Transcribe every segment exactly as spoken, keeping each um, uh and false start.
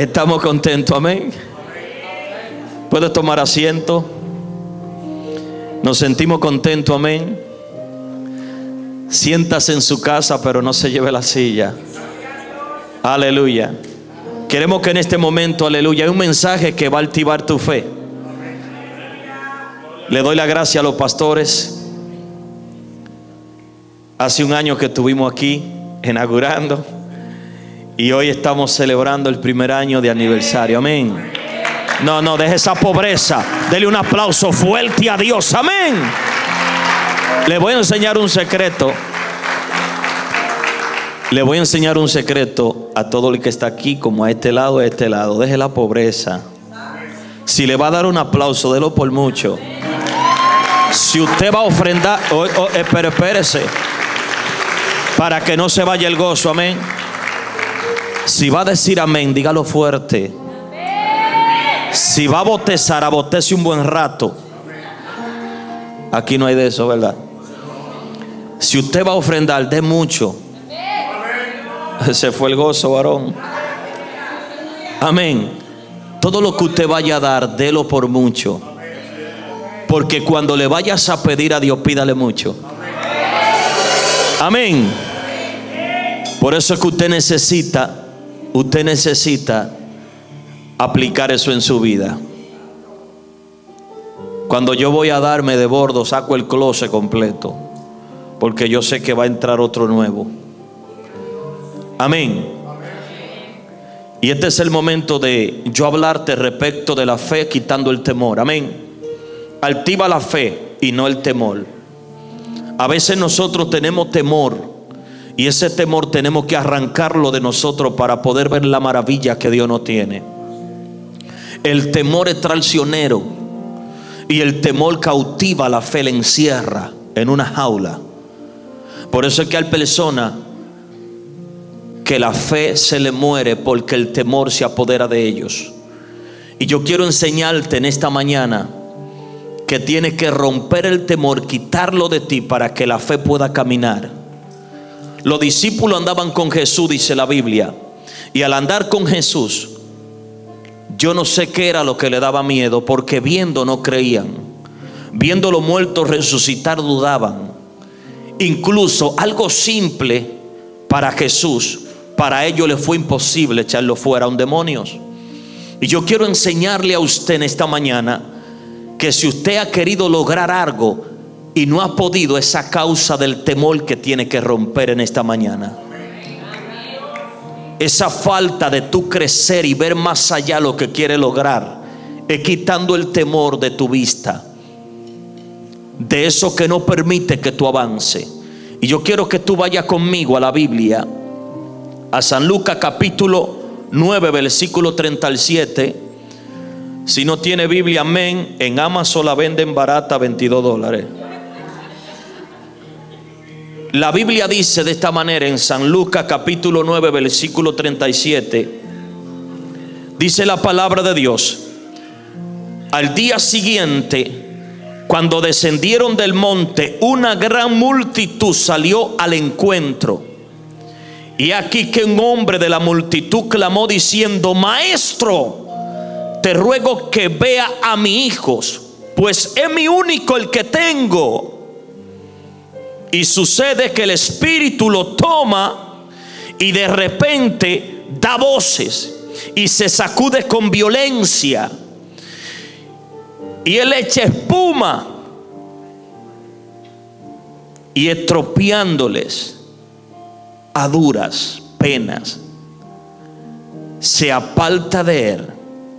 Estamos contentos, amén. Puede tomar asiento. Nos sentimos contentos, amén. Siéntase en su casa, pero no se lleve la silla. Aleluya. Queremos que en este momento, aleluya, hay un mensaje que va a activar tu fe. Le doy la gracia a los pastores. Hace un año que estuvimos aquí inaugurando y hoy estamos celebrando el primer año de aniversario. Amén. No, no, deje esa pobreza. Dele un aplauso fuerte a Dios. Amén. Le voy a enseñar un secreto. Le voy a enseñar un secreto a todo el que está aquí, como a este lado, a este lado. Deje la pobreza. Si le va a dar un aplauso, délo por mucho. Si usted va a ofrendar, oh, oh, espere, espérese, para que no se vaya el gozo. Amén. Si va a decir amén, dígalo fuerte. Si va a bostezar, abostece un buen rato. Aquí no hay de eso, ¿verdad? Si usted va a ofrendar, dé mucho. Se fue el gozo, varón. Amén. Todo lo que usted vaya a dar, délo por mucho. Porque cuando le vayas a pedir a Dios, pídale mucho. Amén. Por eso es que usted necesita, usted necesita aplicar eso en su vida. Cuando yo voy a darme de bordo, saco el closet completo, porque yo sé que va a entrar otro nuevo. Amén. Y este es el momento de yo hablarte respecto de la fe, quitando el temor. Amén. Activa la fe y no el temor. A veces nosotros tenemos temor y ese temor tenemos que arrancarlo de nosotros para poder ver la maravilla que Dios nos tiene. El temor es traicionero y el temor cautiva la fe, la encierra en una jaula. Por eso es que hay personas que la fe se le muere porque el temor se apodera de ellos. Y yo quiero enseñarte en esta mañana que tienes que romper el temor, quitarlo de ti para que la fe pueda caminar. Los discípulos andaban con Jesús, dice la Biblia, y al andar con Jesús, yo no sé qué era lo que le daba miedo, porque viendo no creían, viendo los muertos resucitar dudaban. Incluso algo simple para Jesús, para ellos le fue imposible echarlo fuera a un demonio. Y yo quiero enseñarle a usted en esta mañana que si usted ha querido lograr algo y no ha podido, es a causa del temor que tiene que romper en esta mañana. Esa falta de tú crecer y ver más allá lo que quiere lograr es quitando el temor de tu vista, de eso que no permite que tú avance. Y yo quiero que tú vayas conmigo a la Biblia, a San Lucas capítulo nueve, versículo treinta y siete. Si no tiene Biblia, amén, en Amazon la venden barata, veintidós dólares. La Biblia dice de esta manera en San Lucas capítulo nueve, versículo treinta y siete. Dice la palabra de Dios: al día siguiente, cuando descendieron del monte, una gran multitud salió al encuentro. Y aquí que un hombre de la multitud clamó diciendo: Maestro, te ruego que vea a mi hijo, pues es mi único el que tengo. Y sucede que el espíritu lo toma y de repente da voces y se sacude con violencia. Y él echa espuma y estropeándoles a duras penas se aparta de él.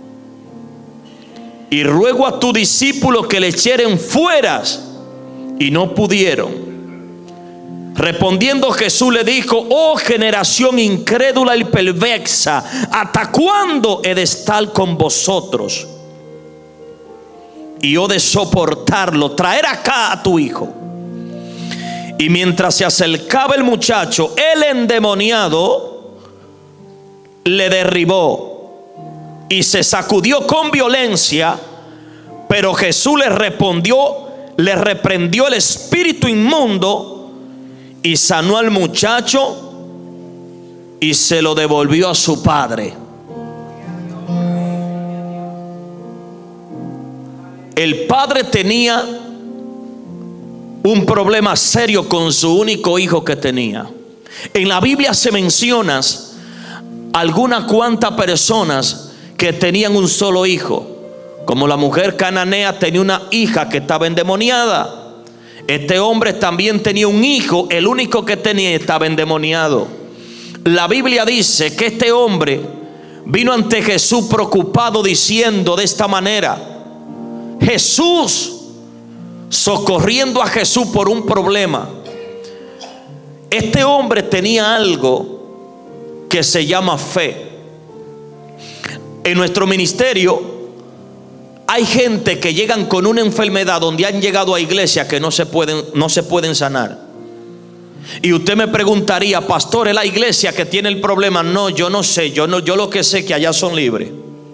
Y ruego a tu discípulo que le echen fuera, y no pudieron. Respondiendo Jesús le dijo: oh generación incrédula y perversa, ¿hasta cuándo he de estar con vosotros? Y yo de soportarlo, traer acá a tu hijo. Y mientras se acercaba el muchacho, el endemoniado le derribó y se sacudió con violencia. Pero Jesús le respondió, le reprendió el espíritu inmundo y sanó al muchacho y se lo devolvió a su padre. El padre tenía un problema serio con su único hijo que tenía. En la Biblia se mencionan algunas cuantas personas que tenían un solo hijo, como la mujer cananea tenía una hija que estaba endemoniada. Este hombre también tenía un hijo, el único que tenía estaba endemoniado. La Biblia dice que este hombre vino ante Jesús preocupado, diciendo de esta manera: Jesús, socorriendo a Jesús por un problema. Este hombre tenía algo que se llama fe. En nuestro ministerio hay gente que llegan con una enfermedad donde han llegado a iglesias que no se pueden, no se pueden sanar. Y usted me preguntaría: pastor, ¿es la iglesia que tiene el problema? No, yo no sé, yo no, yo lo que sé es que allá son libres.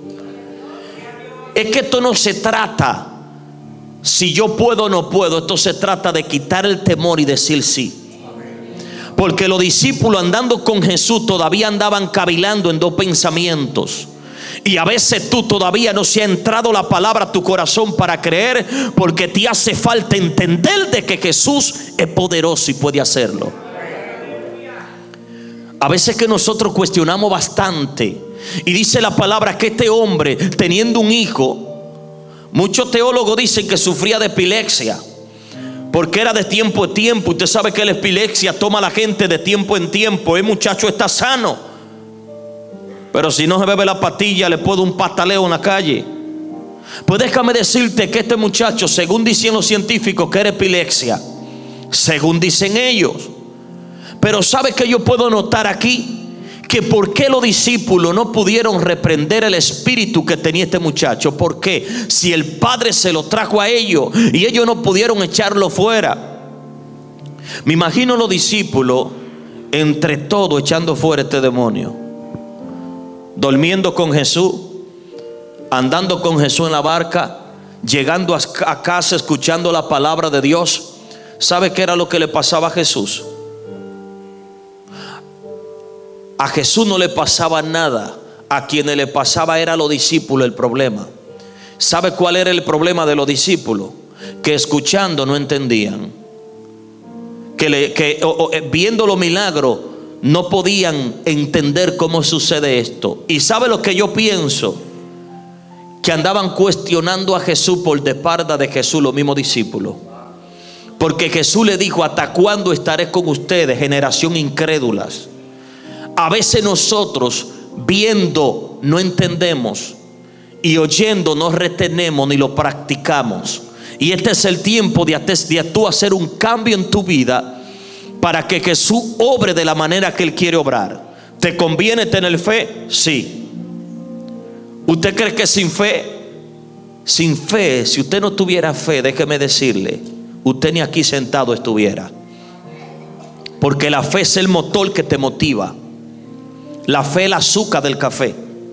Es que esto no se trata si yo puedo o no puedo, esto se trata de quitar el temor y decir sí. Porque los discípulos, andando con Jesús, todavía andaban cavilando en dos pensamientos. Y a veces tú todavía no se ha entrado la palabra a tu corazón para creer, porque te hace falta entender de que Jesús es poderoso y puede hacerlo. A veces que nosotros cuestionamos bastante. Y dice la palabra que este hombre, teniendo un hijo, muchos teólogos dicen que sufría de epilepsia, porque era de tiempo en tiempo. Usted sabe que la epilepsia toma a la gente de tiempo en tiempo. El muchacho está sano, pero si no se bebe la pastilla, le puede un pataleo en la calle. Pues déjame decirte que este muchacho, según dicen los científicos, que era epilepsia, según dicen ellos. Pero ¿sabe qué yo puedo notar aquí? Que por qué los discípulos no pudieron reprender el espíritu que tenía este muchacho. ¿Por qué? Si el Padre se lo trajo a ellos y ellos no pudieron echarlo fuera. Me imagino los discípulos entre todos echando fuera este demonio, durmiendo con Jesús, andando con Jesús en la barca, llegando a casa escuchando la palabra de Dios. ¿Sabe qué era lo que le pasaba a Jesús? A Jesús no le pasaba nada. A quienes le pasaba era a los discípulos el problema. ¿Sabe cuál era el problema de los discípulos? Que escuchando no entendían, que, le, que o, o, viendo los milagros no podían entender cómo sucede esto. Y ¿sabe lo que yo pienso? Que andaban cuestionando a Jesús por de espalda de Jesús los mismos discípulos. Porque Jesús le dijo: ¿hasta cuándo estaré con ustedes, generación incrédulas? A veces nosotros viendo no entendemos, y oyendo no retenemos ni lo practicamos. Y este es el tiempo de, de tú hacer un cambio en tu vida para que Jesús obre de la manera que Él quiere obrar. ¿Te conviene tener fe? Sí. ¿Usted cree que sin fe? Sin fe, si usted no tuviera fe, déjeme decirle, usted ni aquí sentado estuviera. Porque la fe es el motor que te motiva. La fe es el azúcar del café.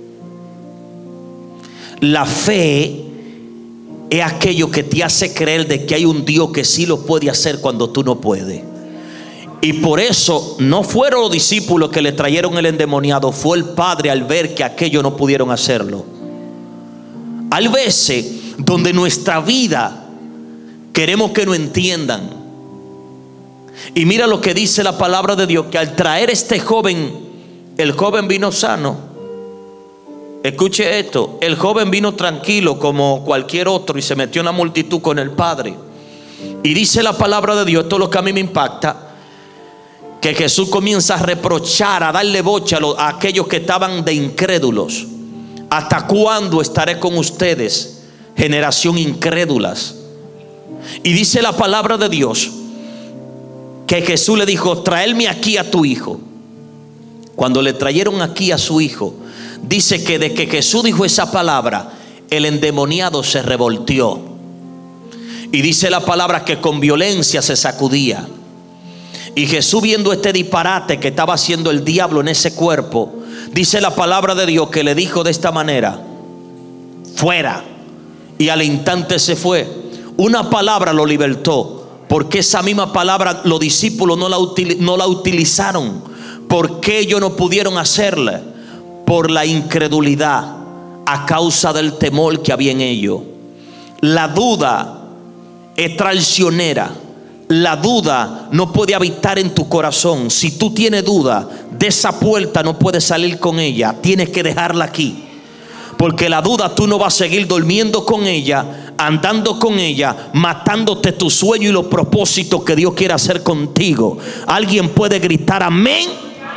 La fe es aquello que te hace creer de que hay un Dios que sí lo puede hacer cuando tú no puedes. Y por eso no fueron los discípulos que le trajeron el endemoniado, fue el Padre al ver que aquellos no pudieron hacerlo. Hay veces donde nuestra vida queremos que nos entiendan. Y mira lo que dice la palabra de Dios, que al traer este joven, el joven vino sano. Escuche esto: el joven vino tranquilo como cualquier otro y se metió en la multitud con el Padre. Y dice la palabra de Dios, esto es lo que a mí me impacta, que Jesús comienza a reprochar, a darle bocha a, los, a aquellos que estaban de incrédulos. ¿Hasta cuándo estaré con ustedes, generación incrédulas? Y dice la palabra de Dios que Jesús le dijo: traedme aquí a tu hijo. Cuando le trajeron aquí a su hijo, dice que de que Jesús dijo esa palabra, el endemoniado se revolteó. Y dice la palabra que con violencia se sacudía. Y Jesús, viendo este disparate que estaba haciendo el diablo en ese cuerpo, dice la palabra de Dios que le dijo de esta manera: fuera. Y al instante se fue. Una palabra lo libertó, porque esa misma palabra los discípulos no la, util, no la utilizaron. ¿Por qué ellos no pudieron hacerla? Por la incredulidad, a causa del temor que había en ellos. La duda es traicionera. La duda no puede habitar en tu corazón. Si tú tienes duda, de esa puerta no puedes salir con ella. Tienes que dejarla aquí. Porque la duda tú no vas a seguir durmiendo con ella, andando con ella, matándote tu sueño y los propósitos que Dios quiere hacer contigo. Alguien puede gritar amén.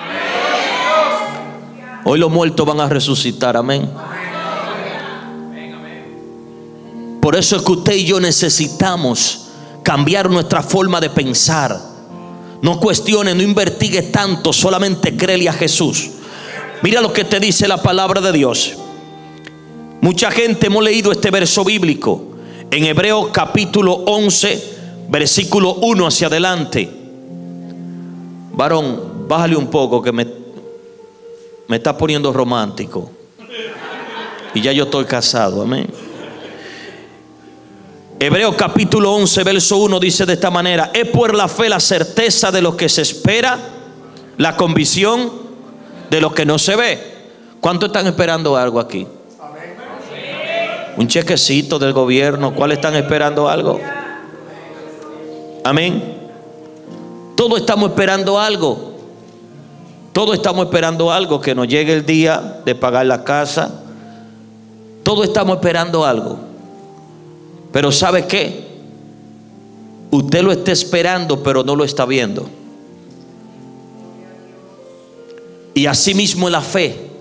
Hoy los muertos van a resucitar, amén. Por eso es que usted y yo necesitamos cambiar nuestra forma de pensar. No cuestiones, no investigues tanto, solamente créele a Jesús. Mira lo que te dice la palabra de Dios. Mucha gente hemos leído este verso bíblico en Hebreos capítulo once, versículo uno hacia adelante. Varón, bájale un poco que me, me está poniendo romántico. Y ya yo estoy casado, amén. Hebreos capítulo once, verso uno dice de esta manera: es por la fe la certeza de lo que se espera, la convicción de lo que no se ve. ¿Cuántos están esperando algo aquí? Un chequecito del gobierno. ¿Cuál están esperando algo? Amén. Todos estamos esperando algo. Todos estamos esperando algo, que nos llegue el día de pagar la casa. Todos estamos esperando algo. Pero ¿sabe qué? Usted lo está esperando, pero no lo está viendo. Y así mismo la fe.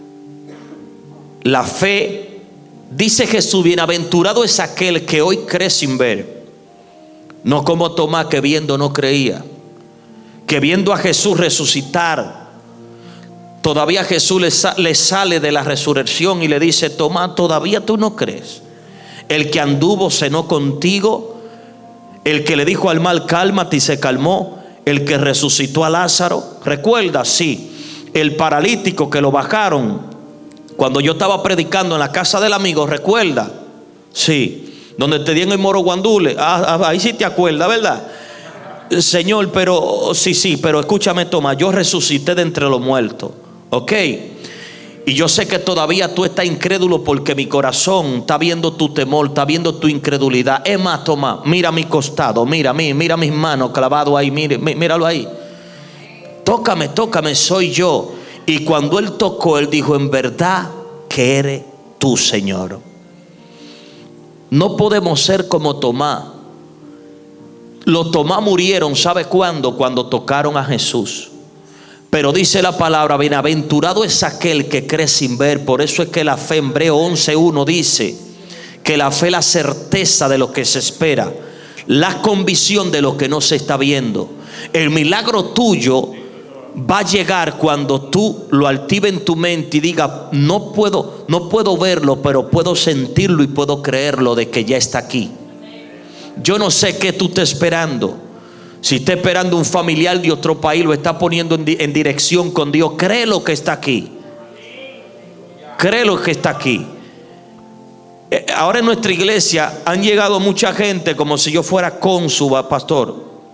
La fe, dice Jesús, bienaventurado es aquel que hoy cree sin ver. No como Tomás, que viendo no creía. Que viendo a Jesús resucitar, todavía Jesús le, sa le sale de la resurrección y le dice: Tomás, todavía tú no crees. El que anduvo cenó contigo, el que le dijo al mal cálmate y se calmó, el que resucitó a Lázaro. ¿Recuerda? Sí. El paralítico que lo bajaron cuando yo estaba predicando en la casa del amigo. ¿Recuerda? Sí. Donde te dieron el moro guandule. Ah, ahí sí te acuerdas, ¿verdad? Señor, pero sí, sí, pero escúchame, Tomás, yo resucité de entre los muertos. Ok. Y yo sé que todavía tú estás incrédulo, porque mi corazón está viendo tu temor, está viendo tu incredulidad. Es más, Tomás, mira mi costado, mira, mira, mira mis manos clavadas ahí, mira, míralo ahí. Tócame, tócame, soy yo. Y cuando él tocó, él dijo: en verdad que eres tú, Señor. No podemos ser como Tomás. Los Tomás murieron, ¿sabe cuándo? Cuando tocaron a Jesús. Pero dice la palabra: bienaventurado es aquel que cree sin ver. Por eso es que la fe, en Hebreos once uno dice que la fe es la certeza de lo que se espera, la convicción de lo que no se está viendo. El milagro tuyo va a llegar cuando tú lo actives en tu mente y digas: no puedo, no puedo verlo, pero puedo sentirlo y puedo creerlo de que ya está aquí. Yo no sé qué tú estás esperando. Si está esperando un familiar de otro país, lo está poniendo en, di en dirección con Dios. Cree lo que está aquí. Cree lo que está aquí. Eh, ahora en nuestra iglesia han llegado mucha gente como si yo fuera cónsul, pastor.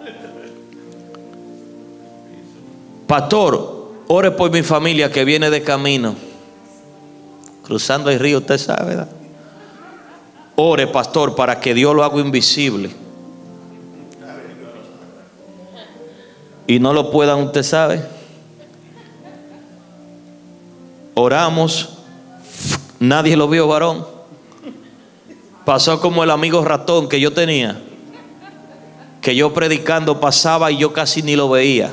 Pastor, ore por mi familia que viene de camino, cruzando el río, usted sabe, ¿verdad? Ore, pastor, para que Dios lo haga invisible y no lo puedan, usted sabe. Oramos, nadie lo vio, varón. Pasó como el amigo ratón que yo tenía, que yo predicando pasaba y yo casi ni lo veía,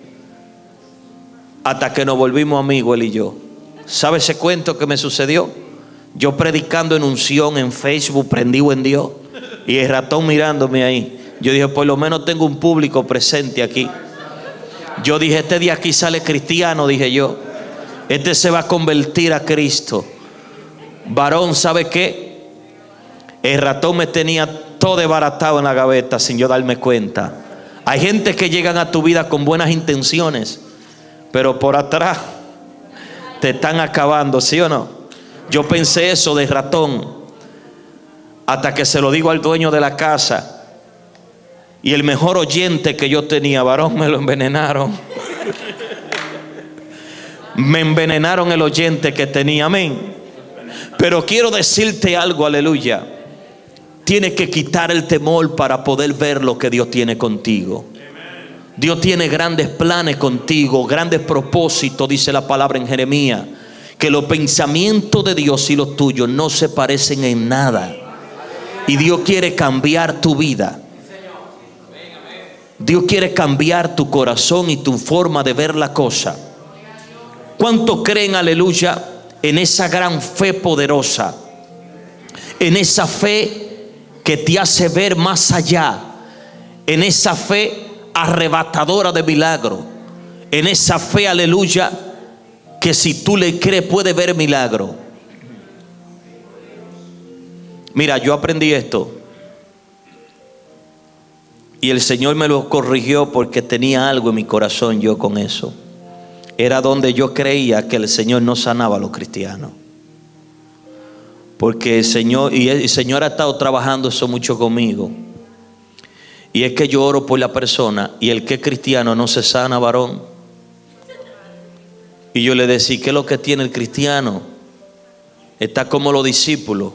hasta que nos volvimos amigos él y yo. ¿Sabe ese cuento que me sucedió? Yo predicando en unción en Facebook, prendido en Dios, y el ratón mirándome ahí. Yo dije: por lo menos tengo un público presente aquí. Yo dije: este día aquí sale cristiano, dije yo. Este se va a convertir a Cristo. Varón, ¿sabe qué? El ratón me tenía todo desbaratado en la gaveta sin yo darme cuenta. Hay gente que llegan a tu vida con buenas intenciones, pero por atrás te están acabando, ¿sí o no? Yo pensé eso de ratón, hasta que se lo digo al dueño de la casa. Y el mejor oyente que yo tenía, varón, me lo envenenaron. Me envenenaron el oyente que tenía, amén. Pero quiero decirte algo, aleluya. tienes que quitar el temor para poder ver lo que Dios tiene contigo. Dios tiene grandes planes contigo, grandes propósitos, dice la palabra en Jeremías, que los pensamientos de Dios y los tuyos no se parecen en nada. Y Dios quiere cambiar tu vida. Dios quiere cambiar tu corazón y tu forma de ver la cosa. ¿Cuántos creen, aleluya, en esa gran fe poderosa? En esa fe que te hace ver más allá. En esa fe arrebatadora de milagro. En esa fe, aleluya, que si tú le crees puede ver milagro. Mira, yo aprendí esto y el Señor me lo corrigió porque tenía algo en mi corazón yo con eso. Era donde yo creía que el Señor no sanaba a los cristianos, porque el Señor, y el Señor ha estado trabajando eso mucho conmigo. Y es que yo oro por la persona y el que es cristiano no se sana, varón. Y yo le decía, ¿qué es lo que tiene el cristiano? Está como los discípulos.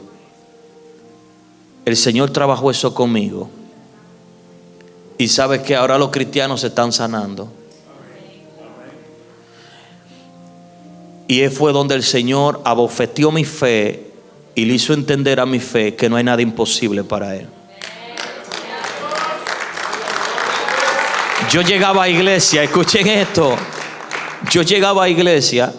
El Señor trabajó eso conmigo. Y sabes que ahora los cristianos se están sanando. Y fue donde el Señor abofeteó mi fe y le hizo entender a mi fe que no hay nada imposible para Él. Yo llegaba a iglesia, escuchen esto. Yo llegaba a iglesia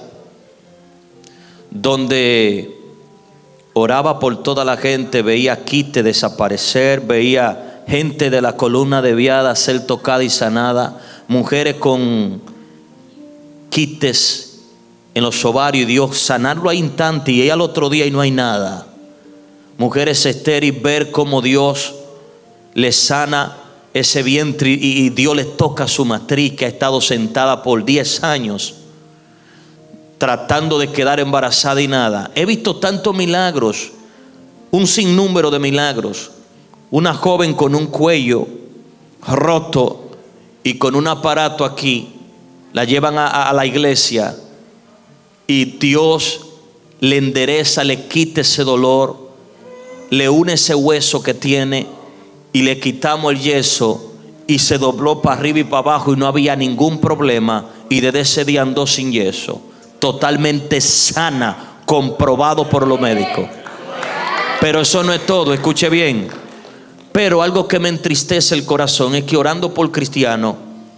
donde oraba por toda la gente, veía quites desaparecer, veía gente de la columna desviada ser tocada y sanada, mujeres con quites en los ovarios y Dios sanarlo a instante, y ella al otro día y no hay nada. Mujeres estériles, ver cómo Dios les sana ese vientre y Dios les toca su matriz, que ha estado sentada por diez años tratando de quedar embarazada y nada. He visto tantos milagros, un sinnúmero de milagros. Una joven con un cuello roto y con un aparato aquí, la llevan a, a la iglesia y Dios le endereza, le quita ese dolor, le une ese hueso que tiene y le quitamos el yeso y se dobló para arriba y para abajo y no había ningún problema, y desde ese día andó sin yeso, totalmente sana, comprobado por los médicos. Pero eso no es todo, escuche bien. Pero algo que me entristece el corazón es que orando por cristianos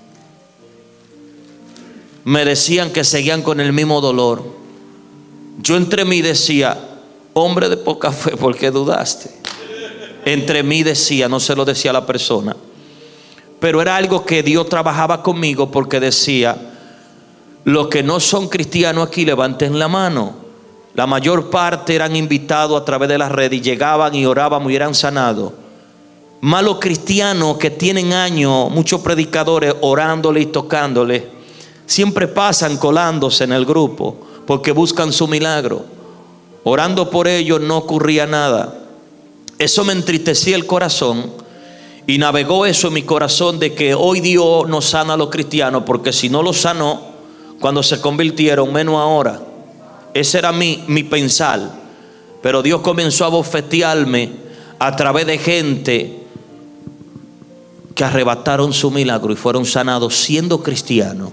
me decían que seguían con el mismo dolor. Yo entre mí decía, hombre de poca fe, ¿por qué dudaste? Entre mí decía, no se lo decía a la persona, pero era algo que Dios trabajaba conmigo, porque decía, los que no son cristianos aquí levanten la mano. La mayor parte eran invitados a través de las redes y llegaban y oraban y eran sanados. Malos cristianos que tienen años, muchos predicadores orándole y tocándole, siempre pasan colándose en el grupo porque buscan su milagro. Orando por ellos no ocurría nada. Eso me entristecía el corazón y navegó eso en mi corazón, de que hoy Dios no sana a los cristianos, porque si no los sanó cuando se convirtieron, menos ahora. Ese era mi, mi pensar. Pero Dios comenzó a bofetearme a través de gente que arrebataron su milagro y fueron sanados siendo cristianos.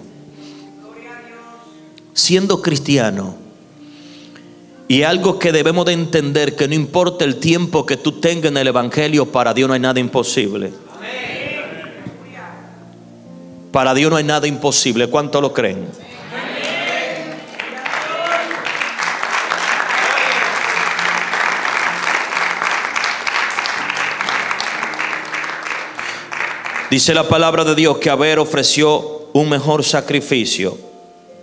Siendo cristianos. Y algo que debemos de entender, que no importa el tiempo que tú tengas en el evangelio, para Dios no hay nada imposible. Para Dios no hay nada imposible. ¿Cuántos lo creen? Dice la palabra de Dios que Abel ofreció un mejor sacrificio.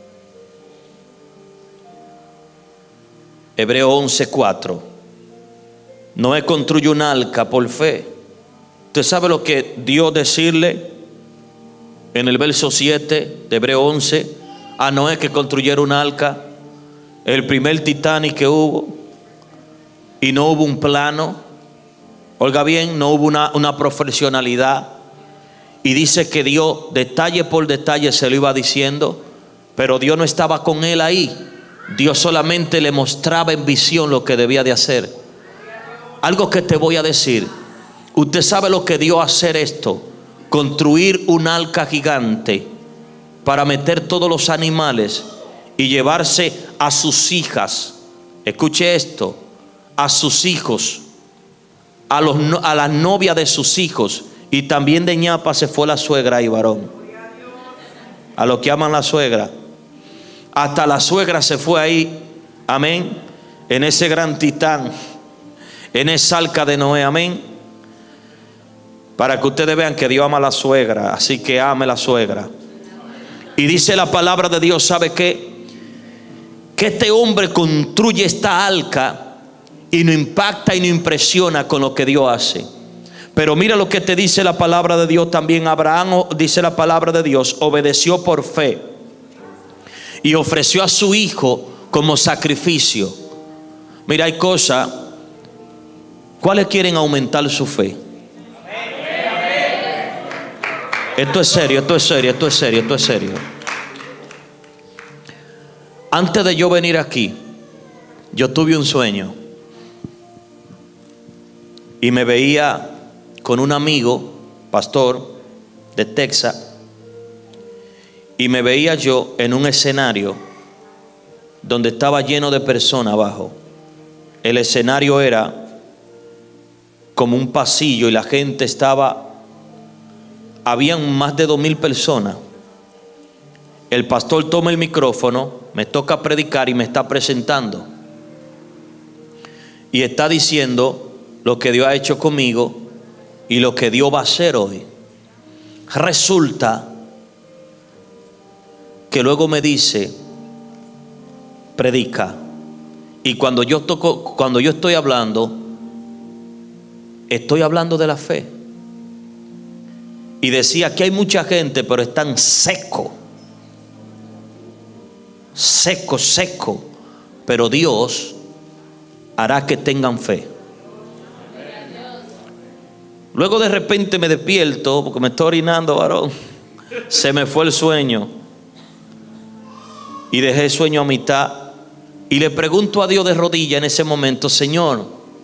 Hebreo once cuatro. Noé construyó un arca por fe. ¿Usted sabe lo que Dios decirle en el verso siete de Hebreo once a Noé? Que construyera un arca, el primer Titanic que hubo, y no hubo un plano. Oiga bien, no hubo una, una profesionalidad. Y dice que Dios detalle por detalle se lo iba diciendo, pero Dios no estaba con él ahí. Dios solamente le mostraba en visión lo que debía de hacer. algo que te voy a decir. Usted sabe lo que dio a hacer esto: construir un arca gigante para meter todos los animales y llevarse a sus hijas. Escuche esto: a sus hijos, a, los, a la novia de sus hijos. Y también de ñapa se fue la suegra y varón. A los que aman la suegra, hasta la suegra se fue ahí. Amén. En ese gran titán, en esa arca de Noé. Amén. Para que ustedes vean que Dios ama a la suegra. Así que ame la suegra. Y dice la palabra de Dios, ¿sabe qué? Que este hombre construye esta arca y no impacta y no impresiona con lo que Dios hace. Pero mira lo que te dice la palabra de Dios también. Abraham, dice la palabra de Dios, obedeció por fe y ofreció a su hijo como sacrificio. Mira, hay cosas. ¿Cuáles quieren aumentar su fe? Esto es serio, esto es serio, esto es serio, esto es serio. Antes de yo venir aquí, yo tuve un sueño y me veía con un amigo, pastor de Texas, y me veía yo en un escenario donde estaba lleno de personas abajo. El escenario era como un pasillo y la gente estaba, habían más de dos mil personas. El pastor toma el micrófono, me toca predicar y me está presentando y está diciendo lo que Dios ha hecho conmigo y lo que Dios va a hacer hoy. Resulta que luego me dice, predica. Y cuando yo toco, cuando yo estoy hablando, estoy hablando de la fe. Y decía que hay mucha gente, pero están seco, seco, seco. Pero Dios hará que tengan fe. Luego de repente me despierto porque me estoy orinando, varón. Se me fue el sueño y dejé el sueño a mitad. Y le pregunto a Dios de rodillas en ese momento: Señor,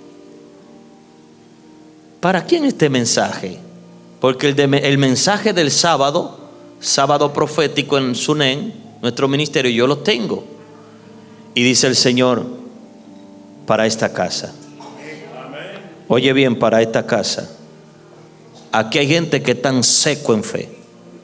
¿para quién este mensaje? Porque el, de, el mensaje del sábado, sábado profético en Sunen, nuestro ministerio, yo lo tengo. Y dice el Señor: para esta casa. Oye bien, para esta casa. Aquí hay gente que está seco en fe.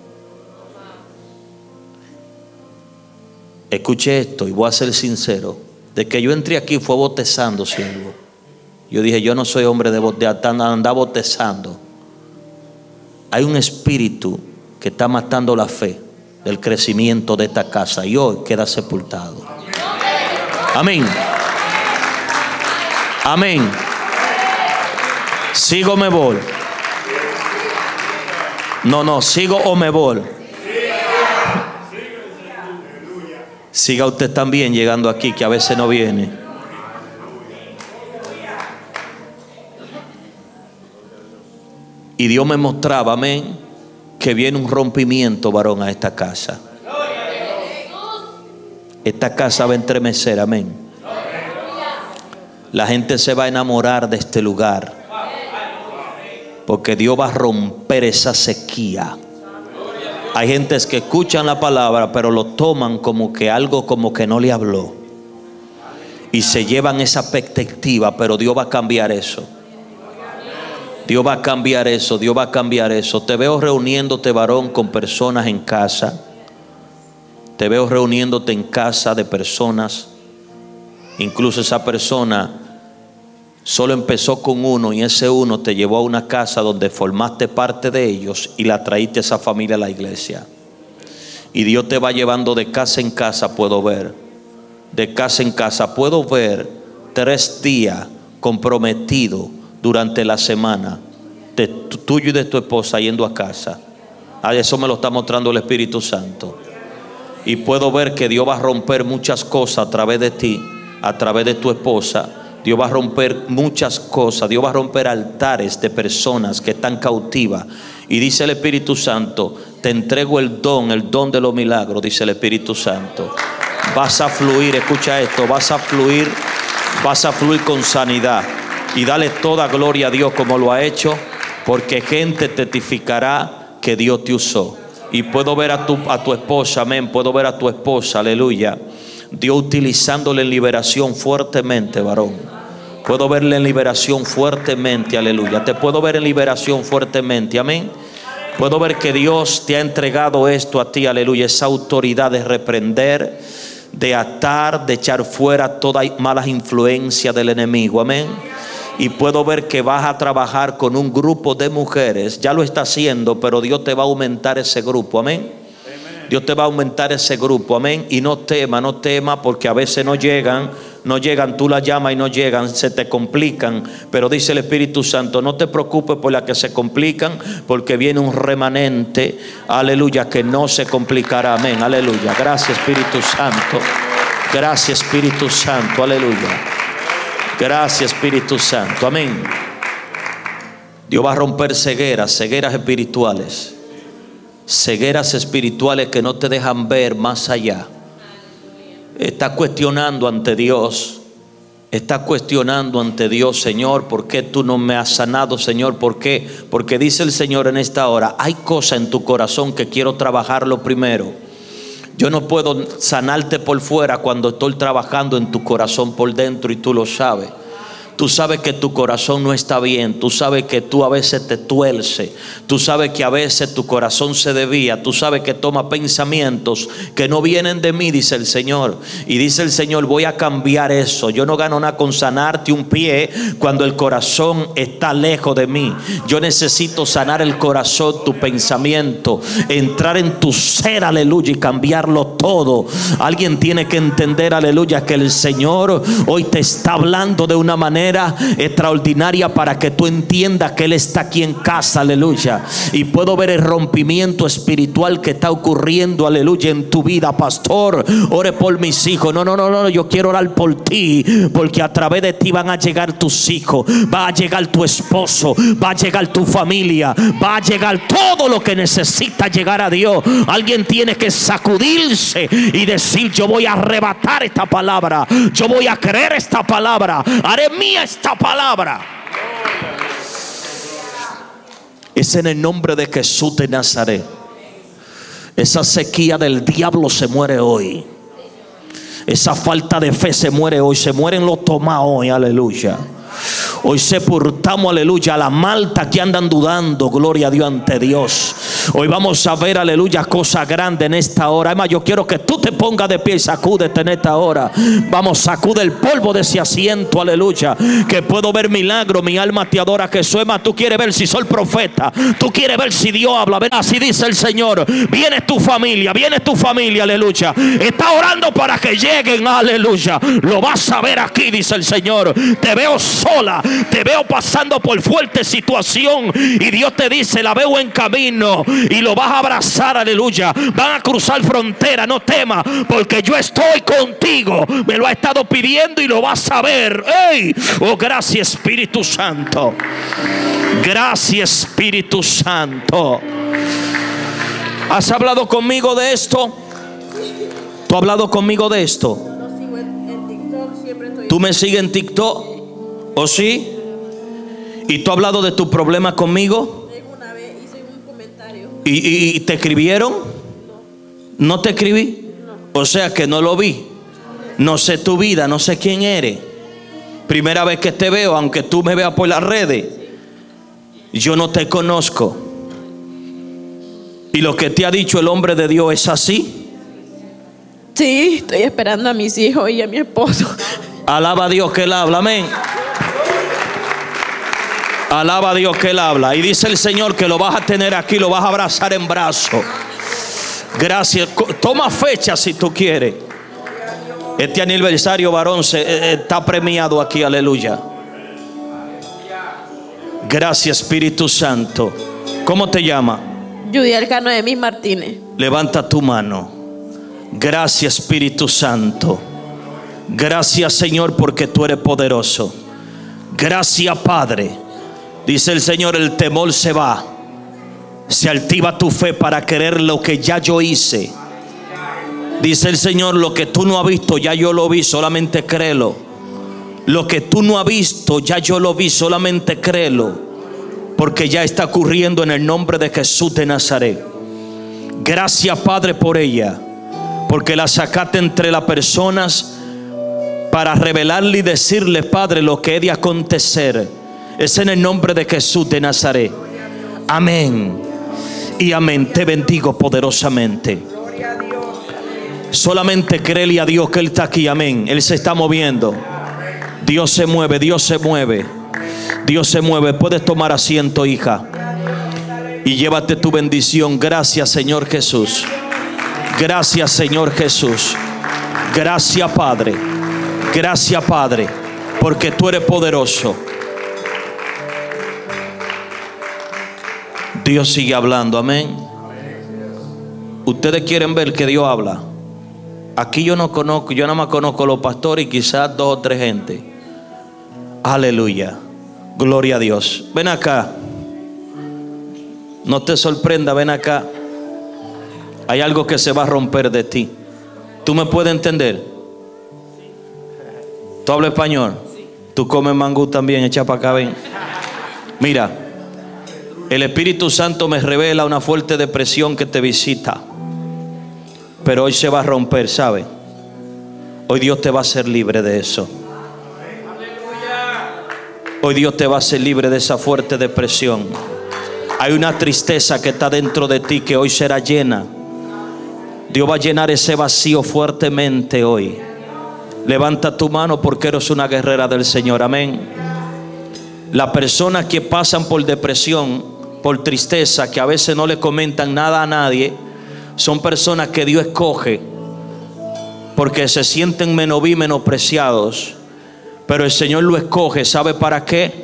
Escuche esto y voy a ser sincero. De que yo entré aquí fue botezando, siervo. Yo dije, yo no soy hombre de, de andar botezando. Hay un espíritu que está matando la fe del crecimiento de esta casa y hoy queda sepultado. Amén. Amén. Sigo o me voy. No, no, sigo o me voy. Siga usted también llegando aquí, que a veces no viene. Y Dios me mostraba, amén, que viene un rompimiento, varón, a esta casa. Esta casa va a entremecer, amén. La gente se va a enamorar de este lugar, porque Dios va a romper esa sequía. Hay gentes que escuchan la palabra, pero lo toman como que algo como que no le habló, y se llevan esa perspectiva. Pero Dios va a cambiar eso. Dios va a cambiar eso. Dios va a cambiar eso. Te veo reuniéndote, varón, con personas en casa. Te veo reuniéndote en casa de personas. Incluso esa persona solo empezó con uno, y ese uno te llevó a una casa donde formaste parte de ellos y la traíste a esa familia a la iglesia. Y Dios te va llevando de casa en casa. Puedo ver, de casa en casa, puedo ver tres días comprometidos durante la semana de tuyo y de tu esposa yendo a casa. A eso me lo está mostrando el Espíritu Santo. Y puedo ver que Dios va a romper muchas cosas a través de ti, a través de tu esposa. Dios va a romper muchas cosas. Dios va a romper altares de personas que están cautivas. Y dice el Espíritu Santo: te entrego el don, el don de los milagros. Dice el Espíritu Santo: vas a fluir, escucha esto, vas a fluir, vas a fluir con sanidad, Y dale toda gloria a Dios como lo ha hecho, porque gente testificará que Dios te usó. Y puedo ver a tu, a tu esposa, amén, puedo ver a tu esposa, aleluya, Dios utilizándole en liberación fuertemente, varón. Puedo verle en liberación fuertemente, aleluya. Te puedo ver en liberación fuertemente, amén. Puedo ver que Dios te ha entregado esto a ti, aleluya, esa autoridad de reprender, de atar, de echar fuera toda malas influencias del enemigo, amén. Y puedo ver que vas a trabajar con un grupo de mujeres. Ya lo está haciendo, pero Dios te va a aumentar ese grupo, amén. Dios te va a aumentar ese grupo, amén. Y no tema, no tema, porque a veces no llegan, no llegan, tú las llamas y no llegan, se te complican. Pero dice el Espíritu Santo, no te preocupes por las que se complican, porque viene un remanente, aleluya, que no se complicará, amén, aleluya. Gracias, Espíritu Santo. Gracias, Espíritu Santo, aleluya. Gracias, Espíritu Santo, amén. Dios va a romper cegueras, cegueras espirituales. Cegueras espirituales que no te dejan ver más allá. Estás cuestionando ante Dios. Estás cuestionando ante Dios, Señor, ¿por qué tú no me has sanado, Señor? ¿Por qué? Porque dice el Señor en esta hora, hay cosas en tu corazón que quiero trabajarlo primero. Yo no puedo sanarte por fuera cuando estoy trabajando en tu corazón por dentro, y tú lo sabes. Tú sabes que tu corazón no está bien. Tú sabes que tú a veces te tuerces. Tú sabes que a veces tu corazón se desvía. Tú sabes que toma pensamientos que no vienen de mí, dice el Señor. Y dice el Señor, voy a cambiar eso. Yo no gano nada con sanarte un pie cuando el corazón está lejos de mí. Yo necesito sanar el corazón, tu pensamiento, entrar en tu ser, aleluya, y cambiarlo todo. Alguien tiene que entender, aleluya, que el Señor hoy te está hablando de una manera extraordinaria para que tú entiendas que Él está aquí en casa, aleluya. Y puedo ver el rompimiento espiritual que está ocurriendo, aleluya, en tu vida. Pastor, ore por mis hijos. No, no, no, no, yo quiero orar por ti, porque a través de ti van a llegar tus hijos, va a llegar tu esposo, va a llegar tu familia, va a llegar todo lo que necesita llegar a Dios. Alguien tiene que sacudirse y decir, yo voy a arrebatar esta palabra, yo voy a creer esta palabra, haré mía esta palabra. Es en el nombre de Jesús de Nazaret. Esa sequía del diablo se muere hoy. Esa falta de fe se muere hoy. Se mueren los tomados hoy, aleluya. Hoy sepultamos, aleluya, a la malta que andan dudando, gloria a Dios, ante Dios. Hoy vamos a ver, aleluya, cosas grandes en esta hora. Además, yo quiero que tú te pongas de pie y sacúdete en esta hora. Vamos, sacude el polvo de ese asiento, aleluya. Que puedo ver milagro, mi alma te adora, Jesús. Además, tú quieres ver si soy profeta, tú quieres ver si Dios habla. Así dice el Señor, viene tu familia, viene tu familia, aleluya. Está orando para que lleguen, aleluya. Lo vas a ver aquí, dice el Señor. Te veo sola, te veo pasando por fuerte situación, y Dios te dice, la veo en camino, y lo vas a abrazar, aleluya. Van a cruzar frontera, no temas, porque yo estoy contigo. Me lo ha estado pidiendo y lo vas a ver. ¡Ey! Oh, gracias, Espíritu Santo. Gracias, Espíritu Santo. ¿Has hablado conmigo de esto? ¿Tú has hablado conmigo de esto? ¿Tú me sigues en TikTok? ¿O sí? ¿Y tú has hablado de tu problema conmigo? Una vez hice un comentario. ¿Y, y, y te escribieron? No. ¿No te escribí? No. O sea que no lo vi. No sé tu vida, no sé quién eres. Primera vez que te veo, aunque tú me veas por las redes. Yo no te conozco. ¿Y lo que te ha dicho el hombre de Dios es así? Sí, estoy esperando a mis hijos y a mi esposo. Alaba a Dios que Él habla, amén. Alaba a Dios que Él habla. Y dice el Señor que lo vas a tener aquí, lo vas a abrazar en brazo. Gracias. Toma fecha si tú quieres. Este aniversario, varón, se, eh, está premiado aquí, aleluya. Gracias, Espíritu Santo. ¿Cómo te llamas? Judy Alcano de Mis Martínez. Levanta tu mano. Gracias, Espíritu Santo. Gracias, Señor, porque tú eres poderoso. Gracias, Padre. Dice el Señor, el temor se va. Se altiva tu fe para querer lo que ya yo hice. Dice el Señor, lo que tú no has visto, ya yo lo vi, solamente créelo. Lo que tú no has visto, ya yo lo vi, solamente créelo, porque ya está ocurriendo en el nombre de Jesús de Nazaret. Gracias, Padre, por ella, porque la sacaste entre las personas para revelarle y decirle, Padre, lo que he de acontecer. Es en el nombre de Jesús de Nazaret. Amén y amén. Te bendigo poderosamente. Solamente créele a Dios que Él está aquí. Amén. Él se está moviendo. Dios se mueve, Dios se mueve. Dios se mueve. Puedes tomar asiento, hija, y llévate tu bendición. Gracias, Señor Jesús. Gracias, Señor Jesús. Gracias, Padre. Gracias, Padre, porque tú eres poderoso. Dios sigue hablando. Amén. Ustedes quieren ver que Dios habla. Aquí yo no conozco, yo nada más conozco a los pastores y quizás dos o tres gente. Aleluya. Gloria a Dios. Ven acá. No te sorprenda, ven acá. Hay algo que se va a romper de ti. ¿Tú me puedes entender? ¿Tú hablas español? ¿Tú comes mangú también? Echa para acá, ven. Mira, el Espíritu Santo me revela una fuerte depresión que te visita. Pero hoy se va a romper, ¿sabe? Hoy Dios te va a hacer libre de eso. Hoy Dios te va a hacer libre de esa fuerte depresión. Hay una tristeza que está dentro de ti que hoy será llena. Dios va a llenar ese vacío fuertemente hoy. Levanta tu mano porque eres una guerrera del Señor. Amén. Las personas que pasan por depresión, por tristeza, que a veces no le comentan nada a nadie, son personas que Dios escoge porque se sienten menos vi, menospreciados. Pero el Señor lo escoge, ¿sabe para qué?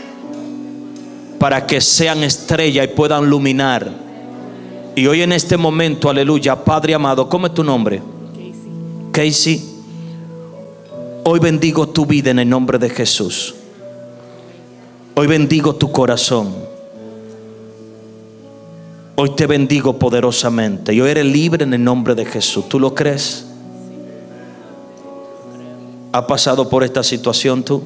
Para que sean estrellas y puedan iluminar. Y hoy en este momento, aleluya, Padre amado, ¿cómo es tu nombre? Casey. Casey. Hoy bendigo tu vida en el nombre de Jesús. Hoy bendigo tu corazón. Hoy te bendigo poderosamente. Y hoy eres libre en el nombre de Jesús. ¿Tú lo crees? ¿Has pasado por esta situación tú?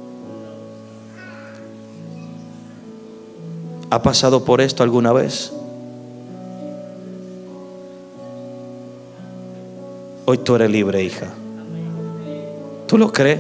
¿Has pasado por esto alguna vez? Hoy tú eres libre, hija. ¿Tú lo crees?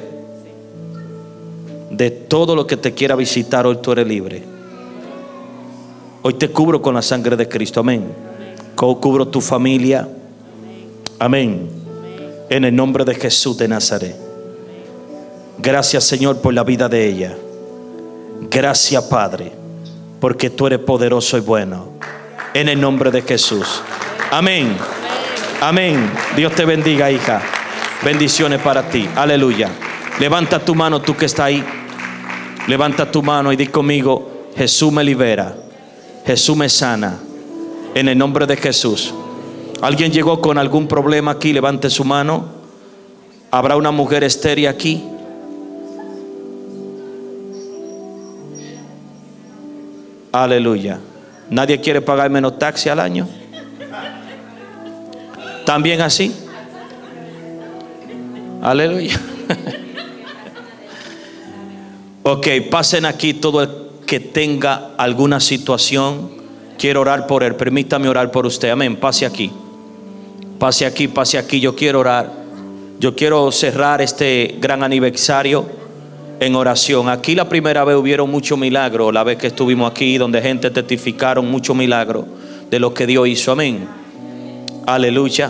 De todo lo que te quiera visitar, hoy tú eres libre. Hoy te cubro con la sangre de Cristo. Amén. Cubro tu familia. Amén. En el nombre de Jesús de Nazaret. Gracias, Señor, por la vida de ella. Gracias, Padre, porque tú eres poderoso y bueno. En el nombre de Jesús. Amén. Amén. Dios te bendiga, hija. Bendiciones para ti. Aleluya. Levanta tu mano, tú que estás ahí. Levanta tu mano y di conmigo: Jesús me libera. Jesús me sana. En el nombre de Jesús. ¿Alguien llegó con algún problema aquí? Levante su mano. ¿Habrá una mujer estéril aquí? Aleluya. ¿Nadie quiere pagar menos taxi al año? ¿También así? Aleluya. Ok, pasen aquí todo el que tenga alguna situación. Quiero orar por él. Permítame orar por usted. Amén. Pase aquí. Pase aquí, pase aquí. Yo quiero orar. Yo quiero cerrar este gran aniversario en oración. Aquí la primera vez hubieron muchos milagros. La vez que estuvimos aquí, donde gente testificaron muchos milagros de lo que Dios hizo. Amén. Aleluya.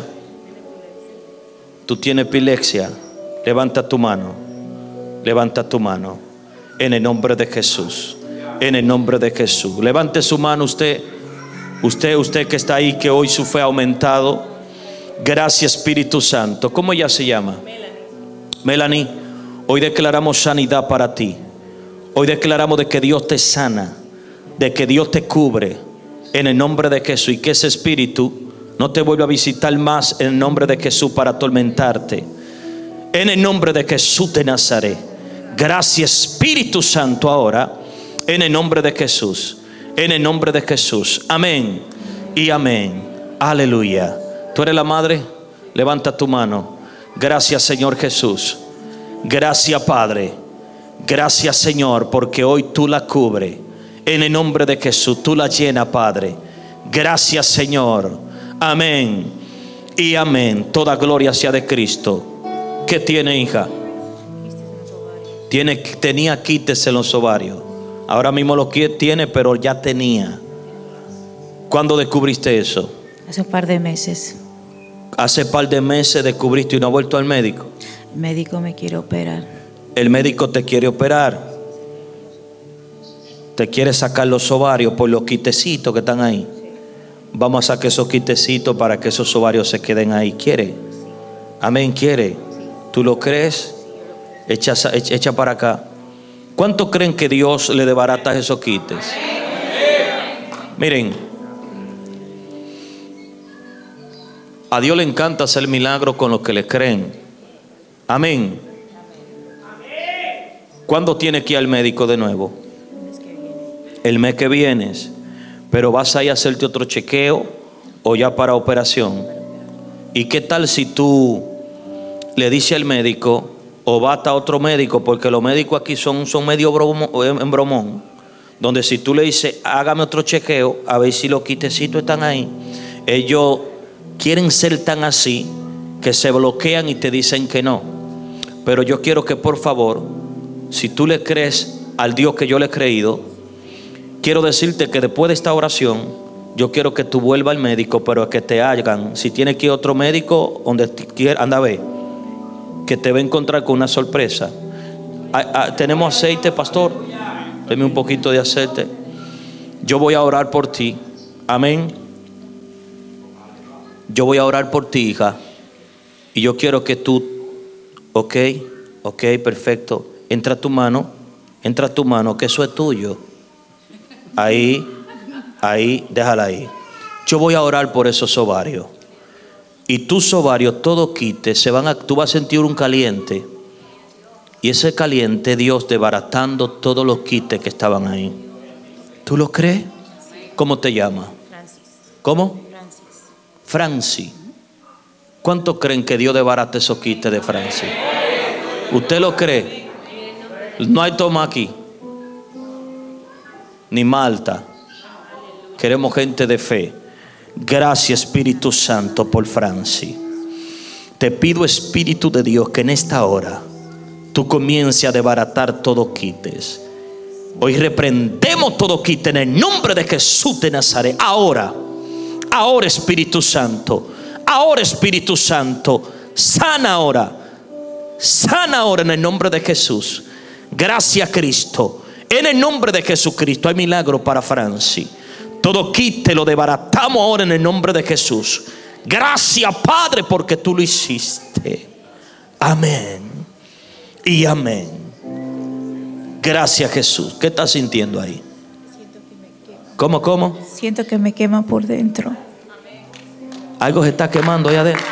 Tú tienes epilepsia. Levanta tu mano. Levanta tu mano. En el nombre de Jesús. En el nombre de Jesús. Levante su mano usted. Usted, usted que está ahí, que hoy su fe ha aumentado. Gracias, Espíritu Santo. ¿Cómo ella se llama? Melanie. Melanie. Hoy declaramos sanidad para ti. Hoy declaramos de que Dios te sana, de que Dios te cubre en el nombre de Jesús, y que ese espíritu no te vuelva a visitar más en el nombre de Jesús para atormentarte. En el nombre de Jesús de Nazaret. Gracias, Espíritu Santo, ahora en el nombre de Jesús. En el nombre de Jesús. Amén y amén. Aleluya. ¿Tú eres la madre? Levanta tu mano. Gracias, Señor Jesús. Gracias, Padre. Gracias, Señor, porque hoy tú la cubres. En el nombre de Jesús, tú la llenas, Padre. Gracias, Señor. Amén y amén. Toda gloria sea de Cristo. ¿Qué tiene, hija? Tiene, tenía quites en los ovarios. Ahora mismo lo que tiene, pero ya tenía. ¿Cuándo descubriste eso? Hace un par de meses. Hace un par de meses descubriste y no ha vuelto al médico. El médico me quiere operar. El médico te quiere operar. Te quiere sacar los ovarios por los quitecitos que están ahí. Vamos a sacar esos quitecitos para que esos ovarios se queden ahí. ¿Quiere? Amén, quiere. ¿Tú lo crees? Echa, echa, echa para acá. ¿Cuánto creen que Dios le desbarata esos quites? Miren, a Dios le encanta hacer milagros con los que le creen. Amén. ¿Cuándo tienes que ir al médico de nuevo? El mes que vienes. Pero vas a ir a hacerte otro chequeo o ya para operación. ¿Y qué tal si tú le dices al médico o vas a otro médico? Porque los médicos aquí son, son medio bromo, en bromón. Donde si tú le dices, hágame otro chequeo, a ver si los quitecitos están ahí. Ellos quieren ser tan así que se bloquean y te dicen que no. Pero yo quiero que por favor, si tú le crees al Dios que yo le he creído, quiero decirte que después de esta oración, yo quiero que tú vuelvas al médico, pero que te hagan, si tienes que ir a otro médico, donde quiera, anda a ver, que te va a encontrar con una sorpresa. Ah, ah, tenemos aceite, pastor. Deme un poquito de aceite. Yo voy a orar por ti. Amén. Yo voy a orar por ti, hija. Y yo quiero que tú, ok, ok, perfecto. Entra tu mano, entra tu mano, que eso es tuyo. Ahí, ahí, déjala ahí. Yo voy a orar por esos ovarios. Y tus ovarios, todo quite, se van a, tú vas a sentir un caliente. Y ese caliente, Dios desbaratando todos los quites que estaban ahí. ¿Tú lo crees? ¿Cómo te llamas? Francis. ¿Cómo? Francis. Francis. ¿Cuántos creen que Dios desbarate esos quites de Francis? ¿Usted lo cree? No hay toma aquí. Ni Malta. Queremos gente de fe. Gracias, Espíritu Santo, por Francis. Te pido, Espíritu de Dios, que en esta hora tú comiences a desbaratar todo quites. Hoy reprendemos todo quite en el nombre de Jesús de Nazaret. Ahora, ahora, Espíritu Santo, ahora, Espíritu Santo, sana ahora, sana ahora en el nombre de Jesús. Gracias, Cristo. En el nombre de Jesucristo hay milagro para Francis. Todo quite lo desbaratamos ahora en el nombre de Jesús. Gracias, Padre, porque tú lo hiciste. Amén y amén. Gracias, Jesús. ¿Qué estás sintiendo ahí? ¿Cómo, cómo? Siento que me quema por dentro. Algo se está quemando allá adentro.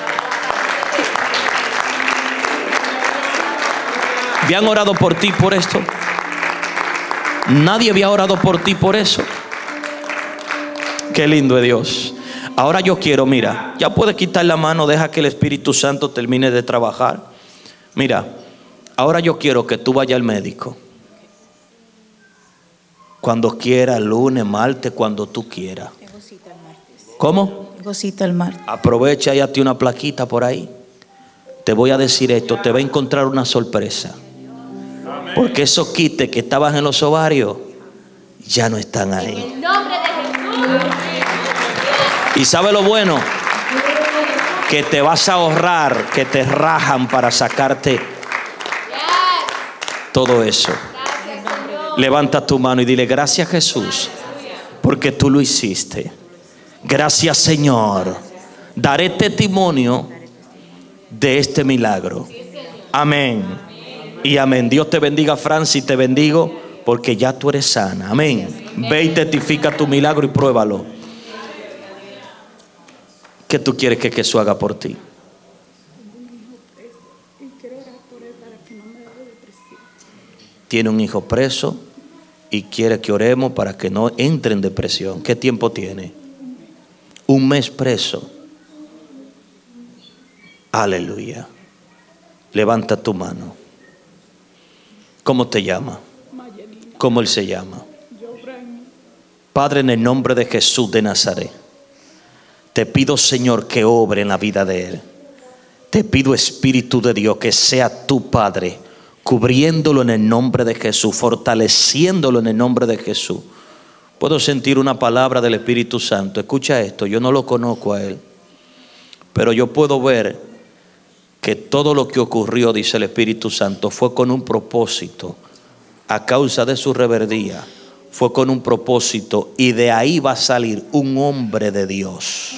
¿Habían orado por ti por esto? Nadie había orado por ti por eso. Qué lindo es Dios. Ahora yo quiero, mira, ya puedes quitar la mano, deja que el Espíritu Santo termine de trabajar. Mira, ahora yo quiero que tú vayas al médico. Cuando quieras, lunes, martes, cuando tú quieras. Tengo cita el martes. ¿Cómo? Tengo cita el martes. Aprovecha y hazte una plaquita por ahí. Te voy a decir esto, te va a encontrar una sorpresa. Porque esos quites que estaban en los ovarios ya no están ahí. En el nombre de Jesús. Y sabe lo bueno, que te vas a ahorrar, que te rajan para sacarte todo eso. Levanta tu mano y dile: gracias, Jesús, porque tú lo hiciste. Gracias, Señor. Daré testimonio de este milagro. Amén y amén. Dios te bendiga, Francis. Te bendigo porque ya tú eres sana. Amén. Ve y testifica tu milagro y pruébalo. ¿Qué tú quieres que Jesús haga por ti? Tiene un hijo preso y quiere que oremos para que no entre en depresión. ¿Qué tiempo tiene? Un mes preso. Aleluya. Levanta tu mano. ¿Cómo te llama? ¿Cómo él se llama? Padre, en el nombre de Jesús de Nazaret, te pido, Señor, que obre en la vida de él. Te pido, Espíritu de Dios, que sea tu Padre, cubriéndolo en el nombre de Jesús, fortaleciéndolo en el nombre de Jesús. Puedo sentir una palabra del Espíritu Santo. Escucha esto, yo no lo conozco a él, pero yo puedo ver que todo lo que ocurrió, dice el Espíritu Santo, fue con un propósito. A causa de su rebeldía, fue con un propósito, y de ahí va a salir un hombre de Dios.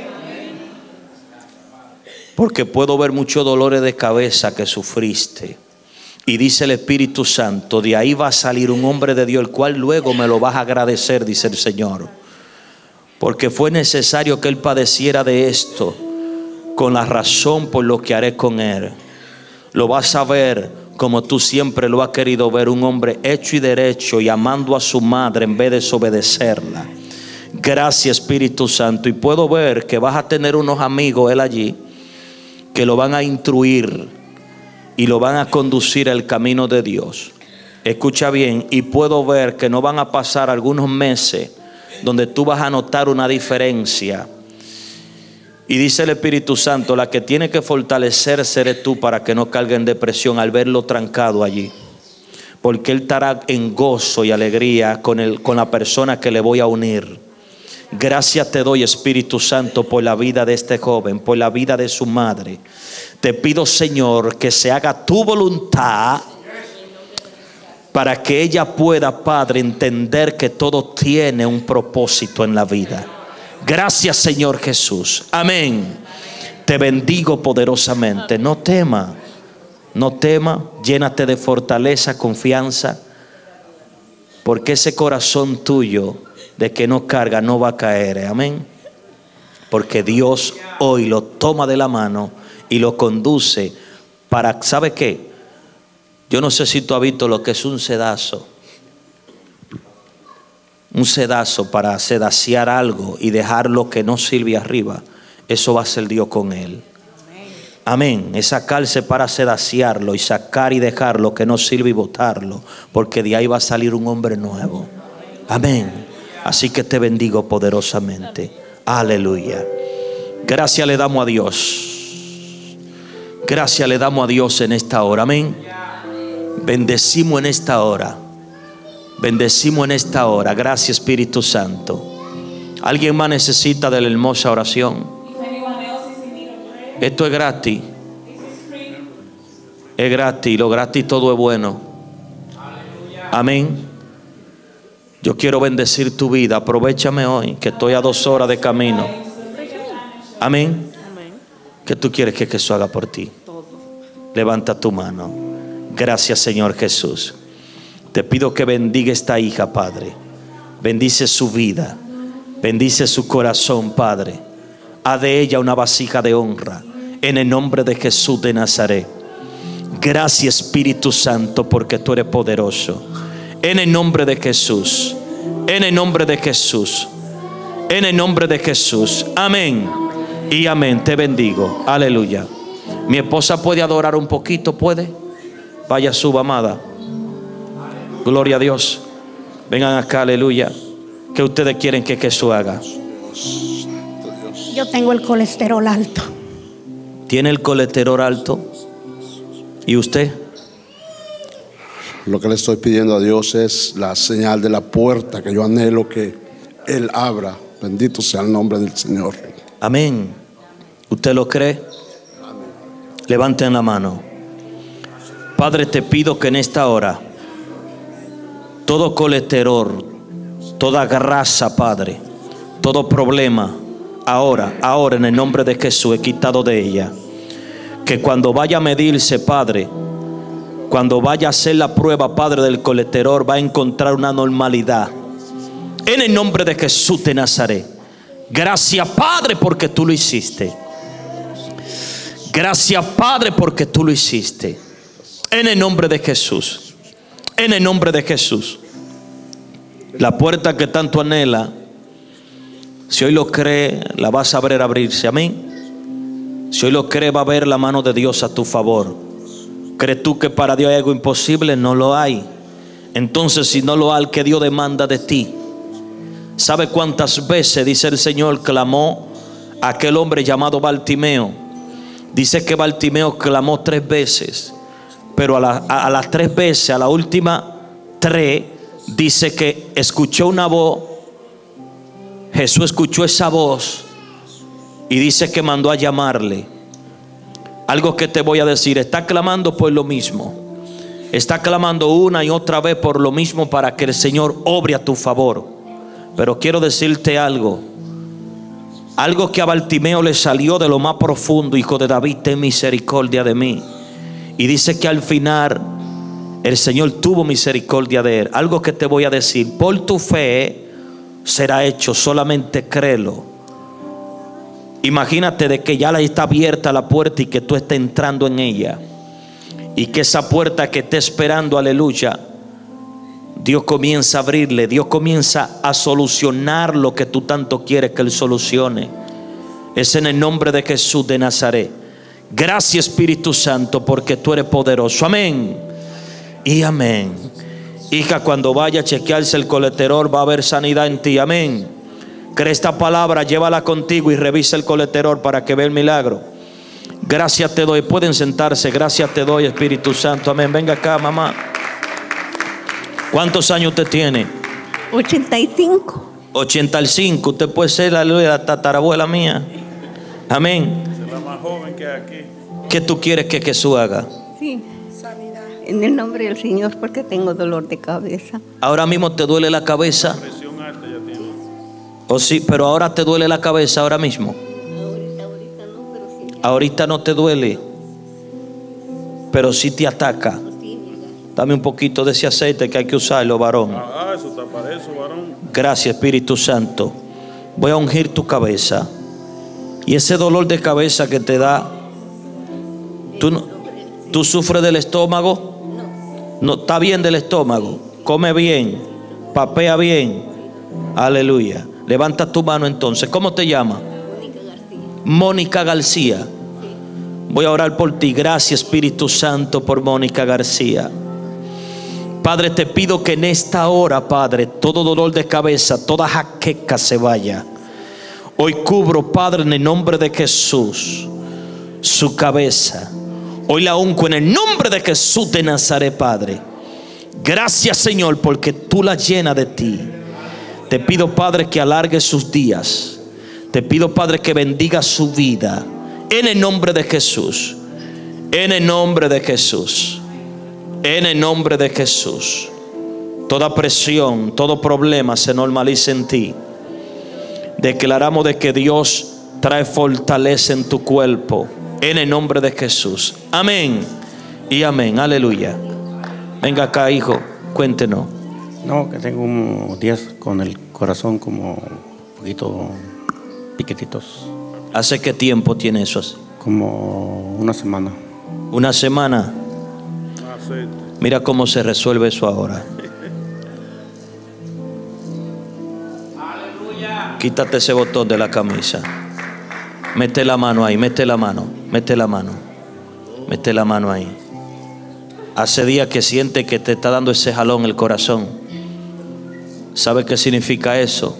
Porque puedo ver muchos dolores de cabeza que sufriste, y dice el Espíritu Santo, de ahí va a salir un hombre de Dios, el cual luego me lo vas a agradecer, dice el Señor, porque fue necesario que él padeciera de esto, con la razón por lo que haré con él. Lo vas a ver como tú siempre lo has querido ver, un hombre hecho y derecho y amando a su madre en vez de desobedecerla. Gracias, Espíritu Santo. Y puedo ver que vas a tener unos amigos él allí que lo van a instruir y lo van a conducir al camino de Dios. Escucha bien, y puedo ver que no van a pasar algunos meses donde tú vas a notar una diferencia. Y dice el Espíritu Santo, la que tiene que fortalecerse eres tú para que no cargue en depresión al verlo trancado allí. Porque él estará en gozo y alegría con, el, con la persona que le voy a unir. Gracias te doy, Espíritu Santo, por la vida de este joven, por la vida de su madre. Te pido, Señor, que se haga tu voluntad para que ella pueda, Padre, entender que todo tiene un propósito en la vida. Gracias, Señor Jesús. Amén. Te bendigo poderosamente. No tema, no tema. Llénate de fortaleza, confianza, porque ese corazón tuyo de que no carga no va a caer. Amén. Porque Dios hoy lo toma de la mano y lo conduce para, ¿sabe qué? Yo no sé si tú has visto lo que es un sedazo. Un sedazo para sedaciar algo y dejar lo que no sirve arriba. Eso va a ser Dios con él. Amén. Es sacarse para sedaciarlo y sacar y dejar lo que no sirve y botarlo, porque de ahí va a salir un hombre nuevo. Amén. Así que te bendigo poderosamente. Aleluya. Gracias le damos a Dios. Gracias le damos a Dios en esta hora. Amén. Bendecimos en esta hora. Bendecimos en esta hora. Gracias, Espíritu Santo. ¿Alguien más necesita de la hermosa oración? Esto es gratis. Es gratis. Lo gratis todo es bueno. Amén. Yo quiero bendecir tu vida. Aprovechame hoy que estoy a dos horas de camino. Amén. ¿Qué tú quieres que Jesús haga por ti? Levanta tu mano. Gracias, Señor Jesús. Te pido que bendiga esta hija, Padre. Bendice su vida. Bendice su corazón, Padre. Haz de ella una vasija de honra. En el nombre de Jesús de Nazaret. Gracias, Espíritu Santo, porque tú eres poderoso. En el nombre de Jesús. En el nombre de Jesús. En el nombre de Jesús. Amén. Y amén. Te bendigo. Aleluya. Mi esposa puede adorar un poquito. ¿Puede? Vaya, suba, amada. Gloria a Dios. Vengan acá, aleluya. ¿Qué ustedes quieren que Jesús haga? Yo tengo el colesterol alto. ¿Tiene el colesterol alto? ¿Y usted? Lo que le estoy pidiendo a Dios es la señal de la puerta que yo anhelo que Él abra. Bendito sea el nombre del Señor. Amén. ¿Usted lo cree? Levanten la mano. Padre, te pido que en esta hora todo colesterol, toda grasa, Padre, todo problema, ahora, ahora en el nombre de Jesús, he quitado de ella. Que cuando vaya a medirse, Padre, cuando vaya a hacer la prueba, Padre, del colesterol, va a encontrar una normalidad. En el nombre de Jesús de Nazaret. Gracias, Padre, porque tú lo hiciste. Gracias, Padre, porque tú lo hiciste. En el nombre de Jesús. En el nombre de Jesús. La puerta que tanto anhela, si hoy lo cree, la vas a ver abrirse. Amén. Si hoy lo cree, va a ver la mano de Dios a tu favor. ¿Crees tú que para Dios hay algo imposible? No lo hay. Entonces, si no lo hay, ¿qué Dios demanda de ti? ¿Sabe cuántas veces, dice el Señor, clamó aquel hombre llamado Bartimeo? Dice que Bartimeo clamó tres veces, pero a, la, a, a las tres veces, a la última tres, dice que escuchó una voz. Jesús escuchó esa voz y dice que mandó a llamarle. Algo que te voy a decir: está clamando por lo mismo, está clamando una y otra vez por lo mismo para que el Señor obre a tu favor. Pero quiero decirte algo, algo que a Bartimeo le salió de lo más profundo: Hijo de David, ten misericordia de mí. Y dice que al final el Señor tuvo misericordia de él. Algo que te voy a decir: por tu fe será hecho, solamente créelo. Imagínate de que ya está abierta la puerta y que tú estés entrando en ella, y que esa puerta que esté esperando, aleluya, Dios comienza a abrirle, Dios comienza a solucionar lo que tú tanto quieres que Él solucione. Es en el nombre de Jesús de Nazaret. Gracias, Espíritu Santo, porque tú eres poderoso. Amén y amén. Hija, cuando vaya a chequearse el colesterol, va a haber sanidad en ti. Amén. Cree esta palabra, llévala contigo y revisa el colesterol para que vea el milagro. Gracias te doy. Pueden sentarse. Gracias te doy, Espíritu Santo. Amén. Venga acá, mamá. ¿Cuántos años usted tiene? ochenta y cinco. ochenta y cinco. Usted puede ser la, la tatarabuela mía. Amén. Es la más joven que hay aquí. ¿Qué tú quieres que Jesús haga? Sí, sanidad. En el nombre del Señor, porque tengo dolor de cabeza. Ahora mismo te duele la cabeza. Presión alta ya tiene. O sí, pero ahora te duele la cabeza ahora mismo. Ahorita, ahorita no, pero sí. Ahorita no te duele, pero sí te ataca. Dame un poquito de ese aceite que hay que usarlo, varón. Ah, eso está para eso, varón. Gracias, Espíritu Santo. Voy a ungir tu cabeza. Y ese dolor de cabeza que te da, ¿tú, no, ¿tú sufres del estómago? No, está bien del estómago. Come bien, papea bien. Aleluya. Levanta tu mano entonces. ¿Cómo te llamas? Mónica García. Voy a orar por ti. Gracias, Espíritu Santo, por Mónica García. Padre, te pido que en esta hora, Padre, todo dolor de cabeza, toda jaqueca se vaya. Hoy cubro, Padre, en el nombre de Jesús, su cabeza. Hoy la unco en el nombre de Jesús de Nazaret, Padre. Gracias, Señor, porque tú la llenas de ti. Te pido, Padre, que alargue sus días. Te pido, Padre, que bendiga su vida. En el nombre de Jesús. En el nombre de Jesús. En el nombre de Jesús. Toda presión, todo problema se normaliza en ti. Declaramos de que Dios trae fortaleza en tu cuerpo. En el nombre de Jesús. Amén y amén. Aleluya. Venga acá, hijo. Cuéntenos. No, que tengo unos días con el corazón como un poquito piquetitos. ¿Hace qué tiempo tiene eso así? Como una semana. Una semana. Aceite. Mira cómo se resuelve eso ahora. Quítate ese botón de la camisa. Mete la mano ahí, mete la mano, mete la mano. Mete la mano ahí. Hace días que siente que te está dando ese jalón el corazón. ¿Sabe qué significa eso?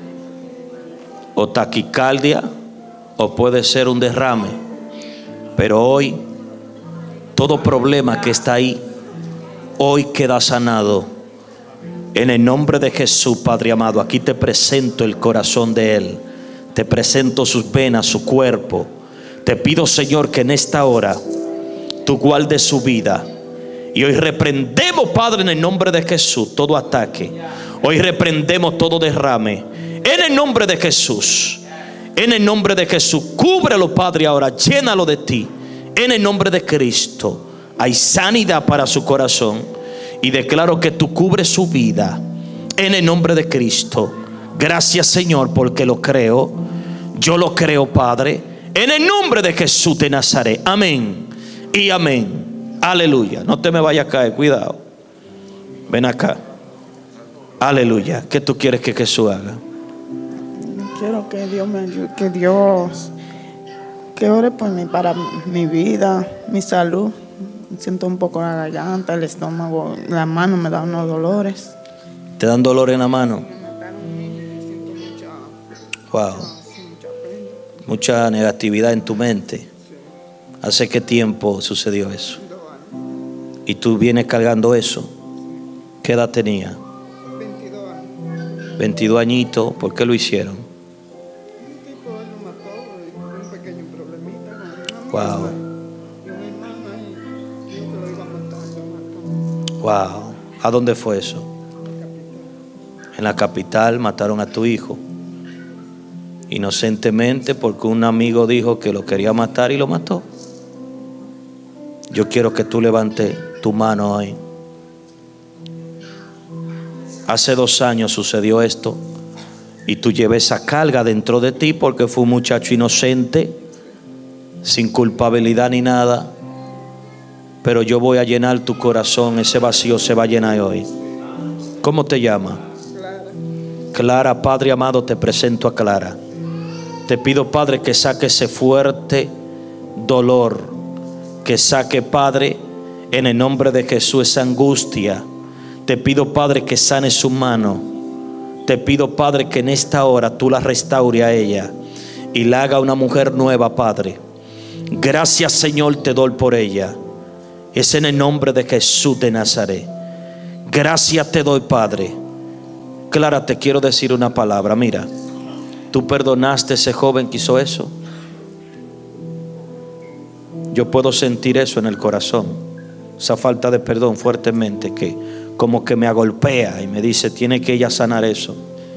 O taquicardia, o puede ser un derrame. Pero hoy, todo problema que está ahí, hoy queda sanado. En el nombre de Jesús, Padre amado, aquí te presento el corazón de Él. Te presento sus venas, su cuerpo. Te pido, Señor, que en esta hora tú guardes su vida. Y hoy reprendemos, Padre, en el nombre de Jesús, todo ataque. Hoy reprendemos todo derrame. En el nombre de Jesús. En el nombre de Jesús. Cúbrelo, Padre, ahora. Llénalo de ti. En el nombre de Cristo. Hay sanidad para su corazón. Y declaro que tú cubres su vida. En el nombre de Cristo. Gracias, Señor, porque lo creo. Yo lo creo, Padre. En el nombre de Jesús de Nazaret. Amén y amén. Aleluya. No te me vayas a caer. Cuidado. Ven acá. Aleluya. ¿Qué tú quieres que Jesús haga? Quiero que Dios me ayude, que Dios, que ore por mí, para mi vida, mi salud, siento un poco la garganta, el estómago, la mano me da unos dolores. ¿Te dan dolor en la mano? Wow. Mucha negatividad en tu mente. ¿Hace qué tiempo sucedió eso? ¿Y tú vienes cargando eso? ¿Qué edad tenía? veintidós años. veintidós añitos. ¿Por qué lo hicieron? Un tipo él lo mató, un pequeño problemita. Wow. Y una hermana y dijo que lo iba a matar, lo mató. Wow. ¿A dónde fue eso? En la capital mataron a tu hijo. Inocentemente, porque un amigo dijo que lo quería matar y lo mató. Yo quiero que tú levantes tu mano hoy. Hace dos años sucedió esto y tú llevas esa carga dentro de ti porque fue un muchacho inocente, sin culpabilidad ni nada. Pero yo voy a llenar tu corazón, ese vacío se va a llenar hoy. ¿Cómo te llamas? Clara. Padre amado, te presento a Clara. Te pido, Padre, que saque ese fuerte dolor, que saque, Padre, en el nombre de Jesús, esa angustia. Te pido, Padre, que sane su mano. Te pido, Padre, que en esta hora tú la restaure a ella y la haga una mujer nueva, Padre. Gracias, Señor, te doy por ella. Es en el nombre de Jesús de Nazaret. Gracias te doy, Padre. Clara, te quiero decir una palabra. Mira, tú perdonaste a ese joven que hizo eso. Yo puedo sentir eso en el corazón, esa falta de perdón fuertemente, que como que me agolpea y me dice, tiene que ella sanar eso.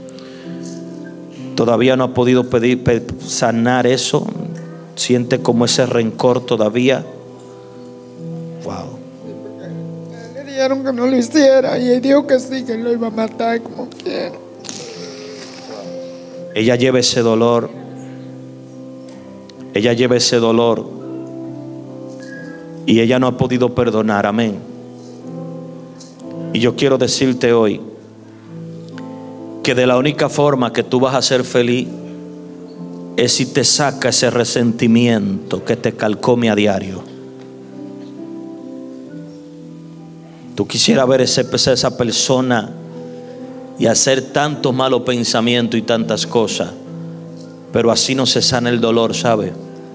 Todavía no ha podido pedir pe- sanar eso. Siente como ese rencor todavía. Wow. Le dijeron que no lo hiciera y él dijo que sí, que él lo iba a matar como quiera. Ella lleva ese dolor. Ella lleva ese dolor. Y ella no ha podido perdonar. Amén. Y yo quiero decirte hoy que de la única forma que tú vas a ser feliz es si te saca ese resentimiento que te calcome a diario. Tú quisieras ver ese, esa persona y hacer tantos malos pensamientos y tantas cosas, pero así no se sana el dolor, ¿sabe?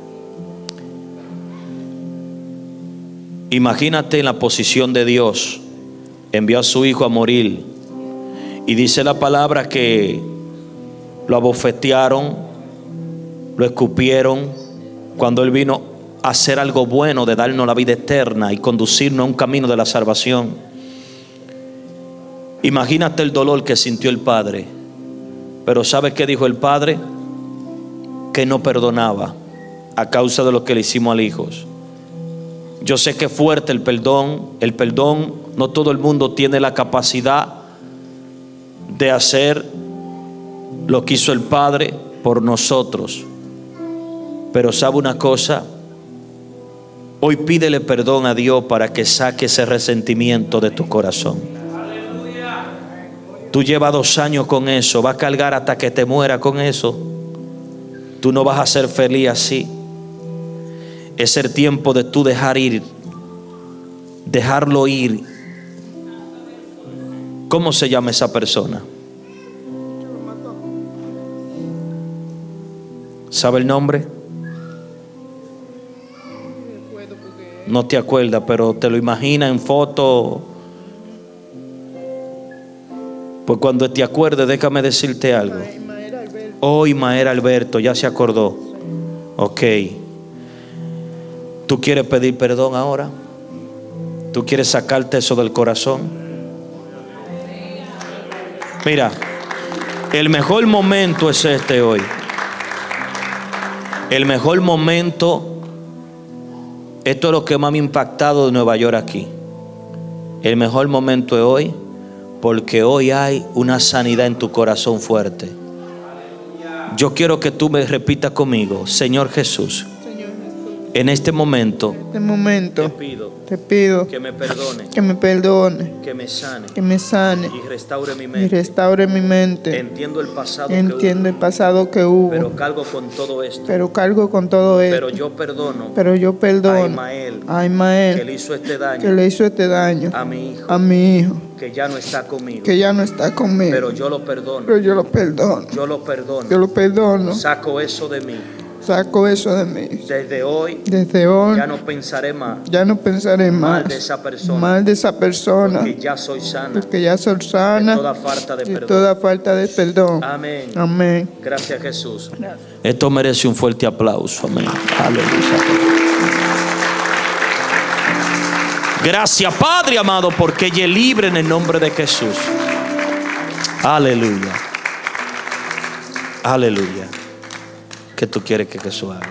Imagínate en la posición de Dios. Envió a su hijo a morir y dice la palabra que lo abofetearon, lo escupieron, cuando él vino a hacer algo bueno, de darnos la vida eterna y conducirnos a un camino de la salvación. Imagínate el dolor que sintió el padre. Pero ¿sabe qué dijo el padre? Que no perdonaba a causa de lo que le hicimos al hijo. Yo sé que es fuerte el perdón. El perdón, no todo el mundo tiene la capacidad de hacer lo que hizo el Padre por nosotros. Pero ¿sabe una cosa? Hoy pídele perdón a Dios para que saque ese resentimiento de tu corazón. Tú llevas dos años con eso, vas a cargar hasta que te muera con eso. Tú no vas a ser feliz así. Es el tiempo de tú dejar ir, dejarlo ir. ¿Cómo se llama esa persona? ¿Sabe el nombre? No te acuerdas, pero te lo imaginas en foto. Pues cuando te acuerdes, déjame decirte algo. Oh, Ismael Alberto, ya se acordó. Ok. ¿Tú quieres pedir perdón ahora? ¿Tú quieres sacarte eso del corazón? Mira, el mejor momento es este hoy. El mejor momento, esto es lo que más me ha impactado de Nueva York aquí. El mejor momento es hoy, porque hoy hay una sanidad en tu corazón fuerte. Yo quiero que tú me repitas conmigo: Señor Jesús, En este momento En este momento te pido te pido que me perdone, que me perdone, que me sane que me sane y restaure mi y mente. restaure mi mente. Entiendo el pasado que Entiendo el hubo, pasado que hubo, pero cargo con todo esto. pero cargo con todo Pero esto. yo perdono Pero yo a perdono Ismael, a que Ismael le hizo este que daño le hizo este daño a mi hijo, a mi hijo, que ya no está conmigo. que ya no está conmigo. Pero yo lo perdono. Pero yo lo perdono. Yo lo perdono. Yo lo perdono. Saco eso de mí. Saco eso de mí. Desde hoy Desde hoy ya no pensaré más ya no pensaré más mal de esa persona. mal de esa persona, Porque ya soy sana porque ya soy de sana toda falta de de perdón. toda falta de perdón. Amén. Amén. Gracias, Jesús. Esto merece un fuerte aplauso. Amén. Aleluya. Gracias, Padre amado, porque ella es libre en el nombre de Jesús. Aleluya. Aleluya. ¿Qué tú quieres que Jesús haga?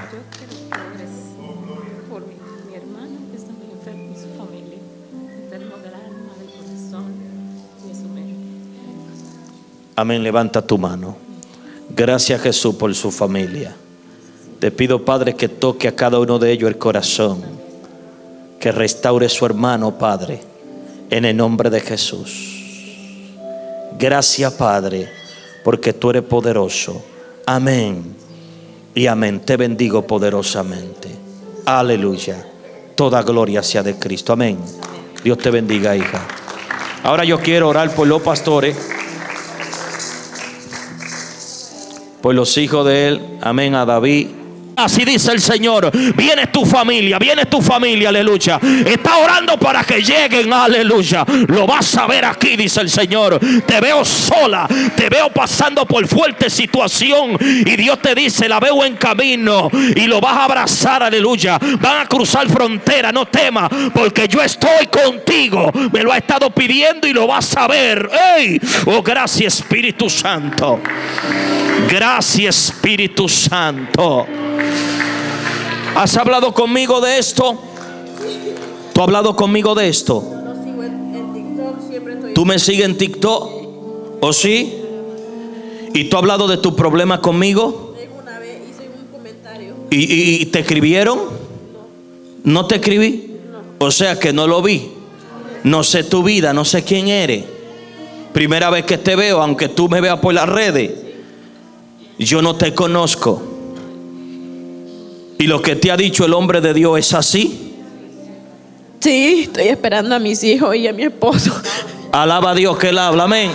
Por mi, mi hermano que está muy enfermo y su familia, enfermo del alma, del corazón y de su mente. Amén. Levanta tu mano. Gracias, Jesús, por su familia. Te pido, Padre, que toque a cada uno de ellos el corazón, que restaure su hermano, Padre, en el nombre de Jesús. Gracias, Padre, porque tú eres poderoso. Amén y amén. Te bendigo poderosamente. Aleluya. Toda gloria sea de Cristo. Amén. Dios te bendiga, hija. Ahora yo quiero orar por los pastores, por los hijos de él. Amén. A David. Así dice el Señor: viene tu familia, viene tu familia, aleluya. Está orando para que lleguen, aleluya. Lo vas a ver aquí, dice el Señor. Te veo sola, te veo pasando por fuerte situación, y Dios te dice: la veo en camino, y lo vas a abrazar, aleluya. Van a cruzar frontera, no temas, porque yo estoy contigo. Me lo ha estado pidiendo y lo vas a ver. ¡Ey! Oh, gracias, Espíritu Santo. Gracias, Espíritu Santo. ¿Has hablado conmigo de esto? ¿Tú has hablado conmigo de esto? ¿Tú me sigues en TikTok? ¿O sí? ¿Y tú has hablado de tu problema conmigo? Una vez hice un comentario. ¿Y, y, y te escribieron? ¿No te escribí? O sea que no lo vi. No sé tu vida, no sé quién eres. Primera vez que te veo, aunque tú me veas por las redes. Yo no te conozco. ¿Y lo que te ha dicho el hombre de Dios es así? Sí, estoy esperando a mis hijos y a mi esposo. Alaba a Dios que él habla, amén.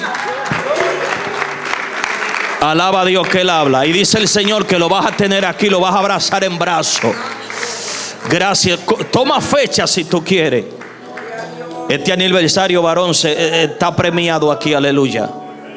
Alaba a Dios que él habla. Y dice el Señor que lo vas a tener aquí, lo vas a abrazar en brazo. Gracias. Toma fecha si tú quieres. Este aniversario, varón, se, eh, está premiado aquí, aleluya.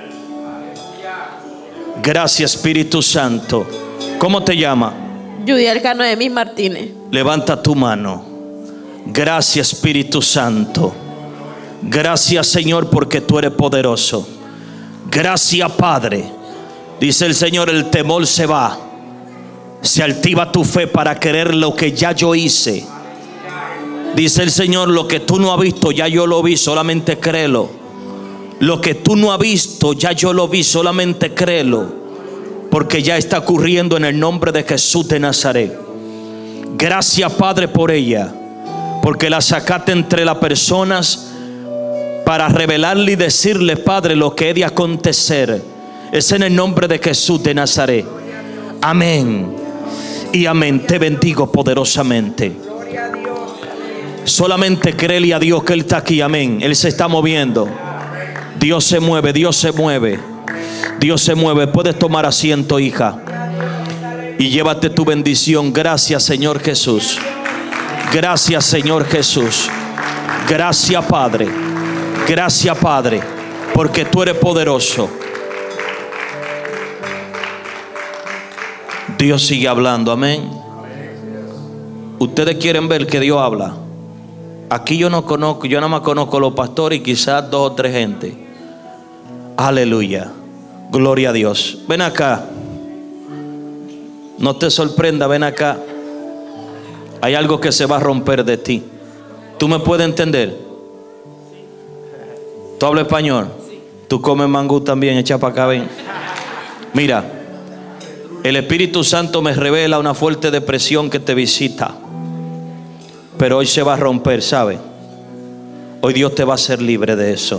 Gracias, Espíritu Santo. ¿Cómo te llamas? Judy Alcano de Mis Martínez. Levanta tu mano. Gracias, Espíritu Santo. Gracias, Señor, porque tú eres poderoso. Gracias, Padre. Dice el Señor: el temor se va. Se altiva tu fe para querer lo que ya yo hice. Dice el Señor: lo que tú no has visto, ya yo lo vi, solamente créelo. Lo que tú no has visto, ya yo lo vi, solamente créelo. Porque ya está ocurriendo en el nombre de Jesús de Nazaret. Gracias, Padre, por ella, porque la sacaste entre las personas para revelarle y decirle, Padre, lo que he de acontecer. Es en el nombre de Jesús de Nazaret. Amén y amén. Te bendigo poderosamente. Solamente créele a Dios que Él está aquí. Amén. Él se está moviendo. Dios se mueve, Dios se mueve. Dios se mueve. Puedes tomar asiento, hija, y llévate tu bendición. Gracias, Señor Jesús. Gracias, Señor Jesús. Gracias, Padre. Gracias, Padre, porque tú eres poderoso. Dios sigue hablando. Amén. Ustedes quieren ver que Dios habla. Aquí yo no conozco, yo nada más conozco a los pastores y quizás dos o tres gente. Aleluya. Gloria a Dios. Ven acá. No te sorprenda, ven acá. Hay algo que se va a romper de ti. ¿Tú me puedes entender? ¿Tú hablas español? ¿Tú comes mangú también? Echa para acá, ven. Mira, el Espíritu Santo me revela una fuerte depresión que te visita. Pero hoy se va a romper, ¿sabe? Hoy Dios te va a hacer libre de eso.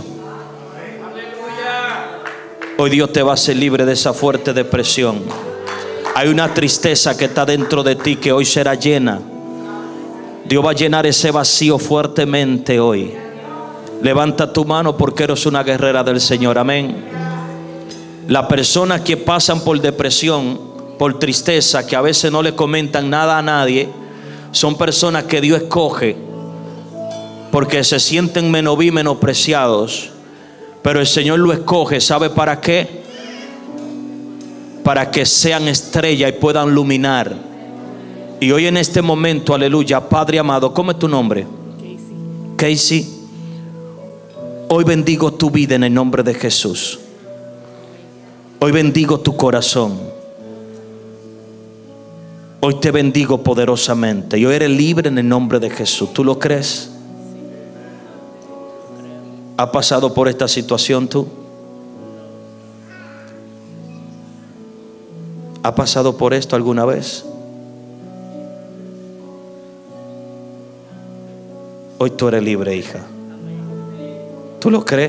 Hoy Dios te va a hacer libre de esa fuerte depresión. Hay una tristeza que está dentro de ti que hoy será llena. Dios va a llenar ese vacío fuertemente hoy. Levanta tu mano porque eres una guerrera del Señor. Amén. Las personas que pasan por depresión, por tristeza, que a veces no le comentan nada a nadie, son personas que Dios escoge porque se sienten menos vi, menospreciados. Pero el Señor lo escoge, ¿sabe para qué? Para que sean estrellas y puedan iluminar. Y hoy en este momento, aleluya, Padre amado, ¿cómo es tu nombre? Casey. Casey. Hoy bendigo tu vida en el nombre de Jesús. Hoy bendigo tu corazón. Hoy te bendigo poderosamente. Y hoy eres libre en el nombre de Jesús. ¿Tú lo crees? ¿Has pasado por esta situación tú? ¿Has pasado por esto alguna vez? Hoy tú eres libre, hija. ¿Tú lo crees?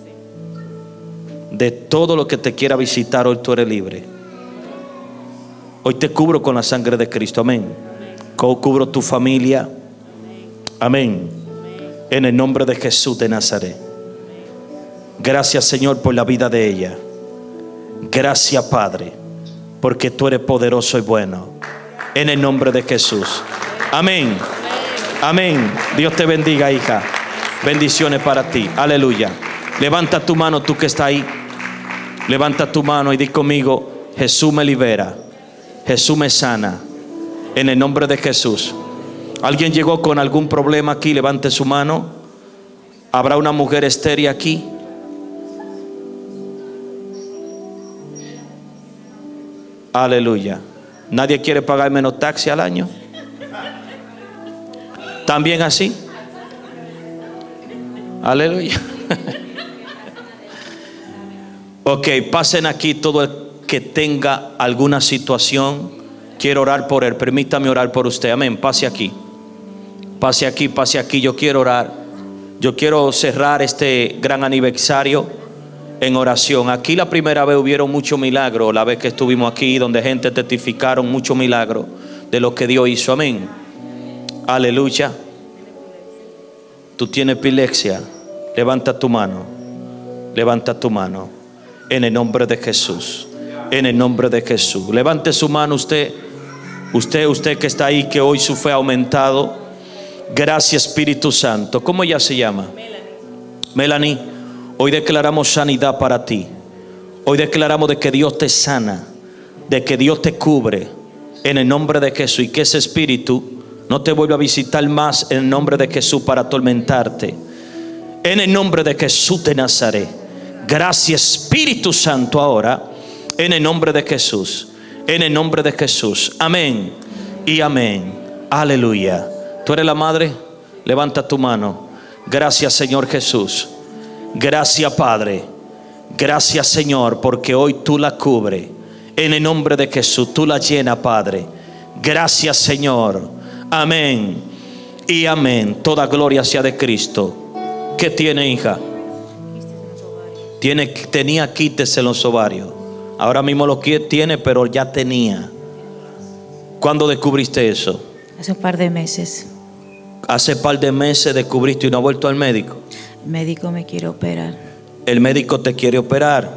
De todo lo que te quiera visitar, hoy tú eres libre. Hoy te cubro con la sangre de Cristo. Amén. Cubro tu familia. Amén. En el nombre de Jesús de Nazaret. Gracias, Señor, por la vida de ella. Gracias, Padre, porque tú eres poderoso y bueno. En el nombre de Jesús. Amén. Amén. Dios te bendiga, hija. Bendiciones para ti. Aleluya. Levanta tu mano, tú que estás ahí. Levanta tu mano y di conmigo: Jesús me libera. Jesús me sana. En el nombre de Jesús. ¿Alguien llegó con algún problema aquí? Levante su mano. ¿Habrá una mujer estéril aquí? Aleluya. ¿Nadie quiere pagar menos taxi al año? ¿También así? Aleluya. Ok, pasen aquí todo el que tenga alguna situación. Quiero orar por él. Permítame orar por usted. Amén. Pase aquí. Pase aquí, pase aquí. Yo quiero orar. Yo quiero cerrar este gran aniversario en oración. Aquí la primera vez hubieron muchos milagros. La vez que estuvimos aquí, donde gente testificaron muchos milagros de lo que Dios hizo. Amén. Aleluya. Tú tienes epilepsia. Levanta tu mano. Levanta tu mano. En el nombre de Jesús. En el nombre de Jesús. Levante su mano usted. Usted, usted que está ahí, que hoy su fe ha aumentado. Gracias, Espíritu Santo. ¿Cómo ella se llama? Melanie. Melanie. Hoy declaramos sanidad para ti. Hoy declaramos de que Dios te sana, de que Dios te cubre en el nombre de Jesús, y que ese espíritu no te vuelva a visitar más en el nombre de Jesús para atormentarte. En el nombre de Jesús de Nazaret. Gracias, Espíritu Santo, ahora en el nombre de Jesús. En el nombre de Jesús. Amén y amén. Aleluya. ¿Tú eres la madre? Levanta tu mano. Gracias, Señor Jesús. Gracias, Padre. Gracias, Señor, porque hoy tú la cubres. En el nombre de Jesús, tú la llenas, Padre. Gracias, Señor. Amén y amén. Toda gloria sea de Cristo. ¿Qué tiene, hija? Tiene, tenía quites en los ovarios. Ahora mismo lo que tiene, pero ya tenía. ¿Cuándo descubriste eso? Hace un par de meses. Hace un par de meses descubriste y no ha vuelto al médico. El médico me quiere operar. El médico te quiere operar.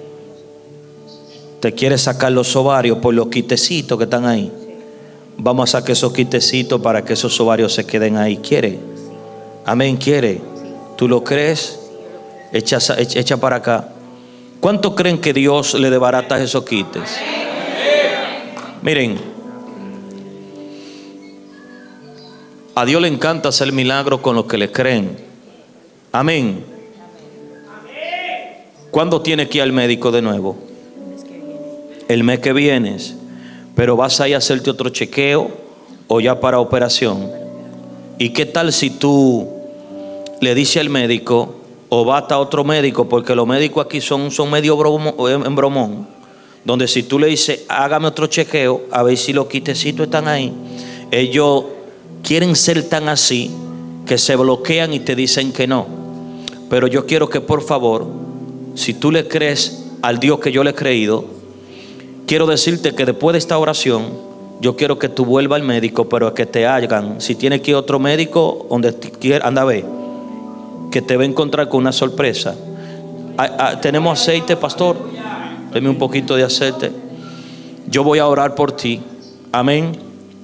Te quiere sacar los ovarios por los quitecitos que están ahí. Vamos a sacar esos quitecitos para que esos ovarios se queden ahí. ¿Quiere? Amén, quiere. ¿Tú lo crees? Echa, echa, echa para acá. ¿Cuánto creen que Dios le desbarata esos quites? Miren, a Dios le encanta hacer milagros con los que le creen. Amén. ¿Cuándo tienes que ir al médico de nuevo? El mes que vienes. Pero vas a ir a hacerte otro chequeo o ya para operación. ¿Y qué tal si tú le dices al médico o vas a otro médico? Porque los médicos aquí son, son medio bromo, en bromón. Donde si tú le dices, hágame otro chequeo a ver si los quitecitos están ahí, ellos quieren ser tan así que se bloquean y te dicen que no. Pero yo quiero que por favor, si tú le crees al Dios que yo le he creído, quiero decirte que después de esta oración, yo quiero que tú vuelvas al médico, pero que te hagan, si tienes que ir a otro médico, donde quiera, anda a ver, que te va a encontrar con una sorpresa. Ah, ah, tenemos aceite, pastor. Deme un poquito de aceite. Yo voy a orar por ti. Amén.